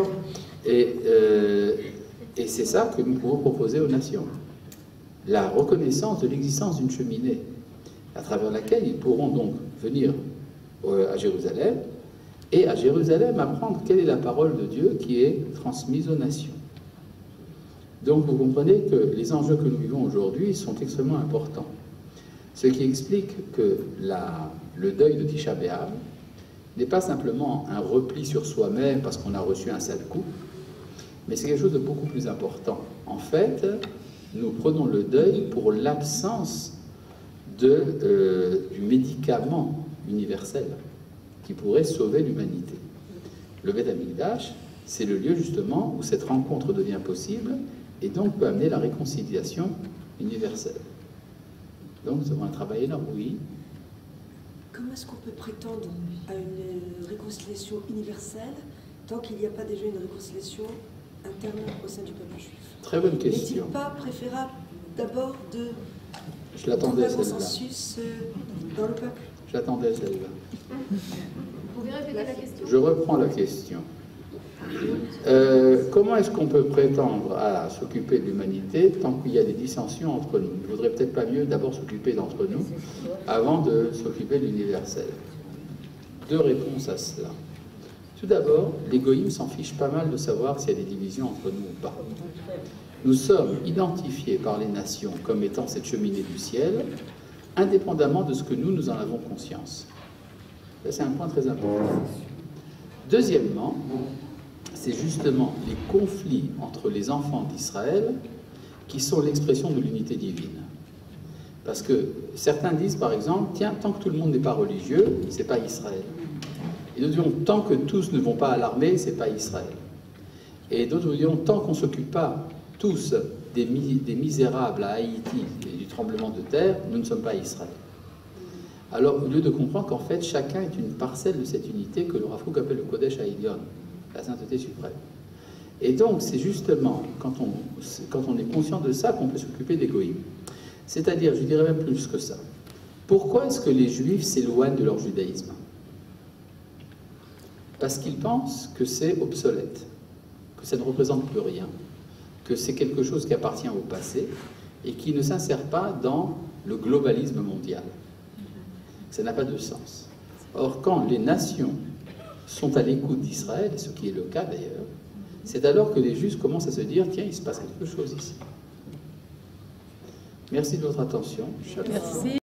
Et c'est ça que nous pouvons proposer aux nations. La reconnaissance de l'existence d'une cheminée, à travers laquelle ils pourront donc venir à Jérusalem, et à Jérusalem apprendre quelle est la parole de Dieu qui est transmise aux nations. Donc vous comprenez que les enjeux que nous vivons aujourd'hui sont extrêmement importants. Ce qui explique que le deuil de Tisha B'Av n'est pas simplement un repli sur soi-même parce qu'on a reçu un sale coup, mais c'est quelque chose de beaucoup plus important. En fait, nous prenons le deuil pour l'absence du médicament universel qui pourrait sauver l'humanité. Le Beth Amikdash, c'est le lieu justement où cette rencontre devient possible et donc peut amener la réconciliation universelle. Donc nous avons un travail énorme, oui. Comment est-ce qu'on peut prétendre à une réconciliation universelle tant qu'il n'y a pas déjà une réconciliation interne au sein du peuple juif? Très bonne question. N'est-il pas préférable d'abord de trouver un consensus dans le peuple? Je l'attendais celle-là. Vous pouvez répéter la question? Je reprends la question. Comment est-ce qu'on peut prétendre à s'occuper de l'humanité tant qu'il y a des dissensions entre nous? Il ne vaudrait peut-être pas mieux d'abord s'occuper d'entre nous avant de s'occuper de l'universel. Deux réponses à cela. Tout d'abord, l'égoïme s'en fiche pas mal de savoir s'il y a des divisions entre nous ou pas. Nous sommes identifiés par les nations comme étant cette cheminée du ciel, indépendamment de ce que nous en avons conscience. Ça, c'est un point très important. Deuxièmement, c'est justement les conflits entre les enfants d'Israël qui sont l'expression de l'unité divine. Parce que certains disent, par exemple, tiens, tant que tout le monde n'est pas religieux, c'est pas Israël. Et nous disons, tant que tous ne vont pas à l'armée, c'est pas Israël. Et d'autres nous diront, tant qu'on ne s'occupe pas tous des misérables à Haïti et du tremblement de terre, nous ne sommes pas Israël. Alors, au lieu de comprendre qu'en fait, chacun est une parcelle de cette unité que le Rav Kook appelle le Kodesh Haïdion, la sainteté suprême. Et donc, c'est justement quand on est conscient de ça qu'on peut s'occuper d'égoïme. C'est-à-dire, je dirais même plus que ça. Pourquoi est-ce que les Juifs s'éloignent de leur judaïsme? Parce qu'ils pensent que c'est obsolète, que ça ne représente plus rien, que c'est quelque chose qui appartient au passé et qui ne s'insère pas dans le globalisme mondial. Ça n'a pas de sens. Or, quand les nations sont à l'écoute d'Israël, ce qui est le cas d'ailleurs, c'est alors que les Juifs commencent à se dire, tiens, il se passe quelque chose ici. Merci de votre attention. Merci.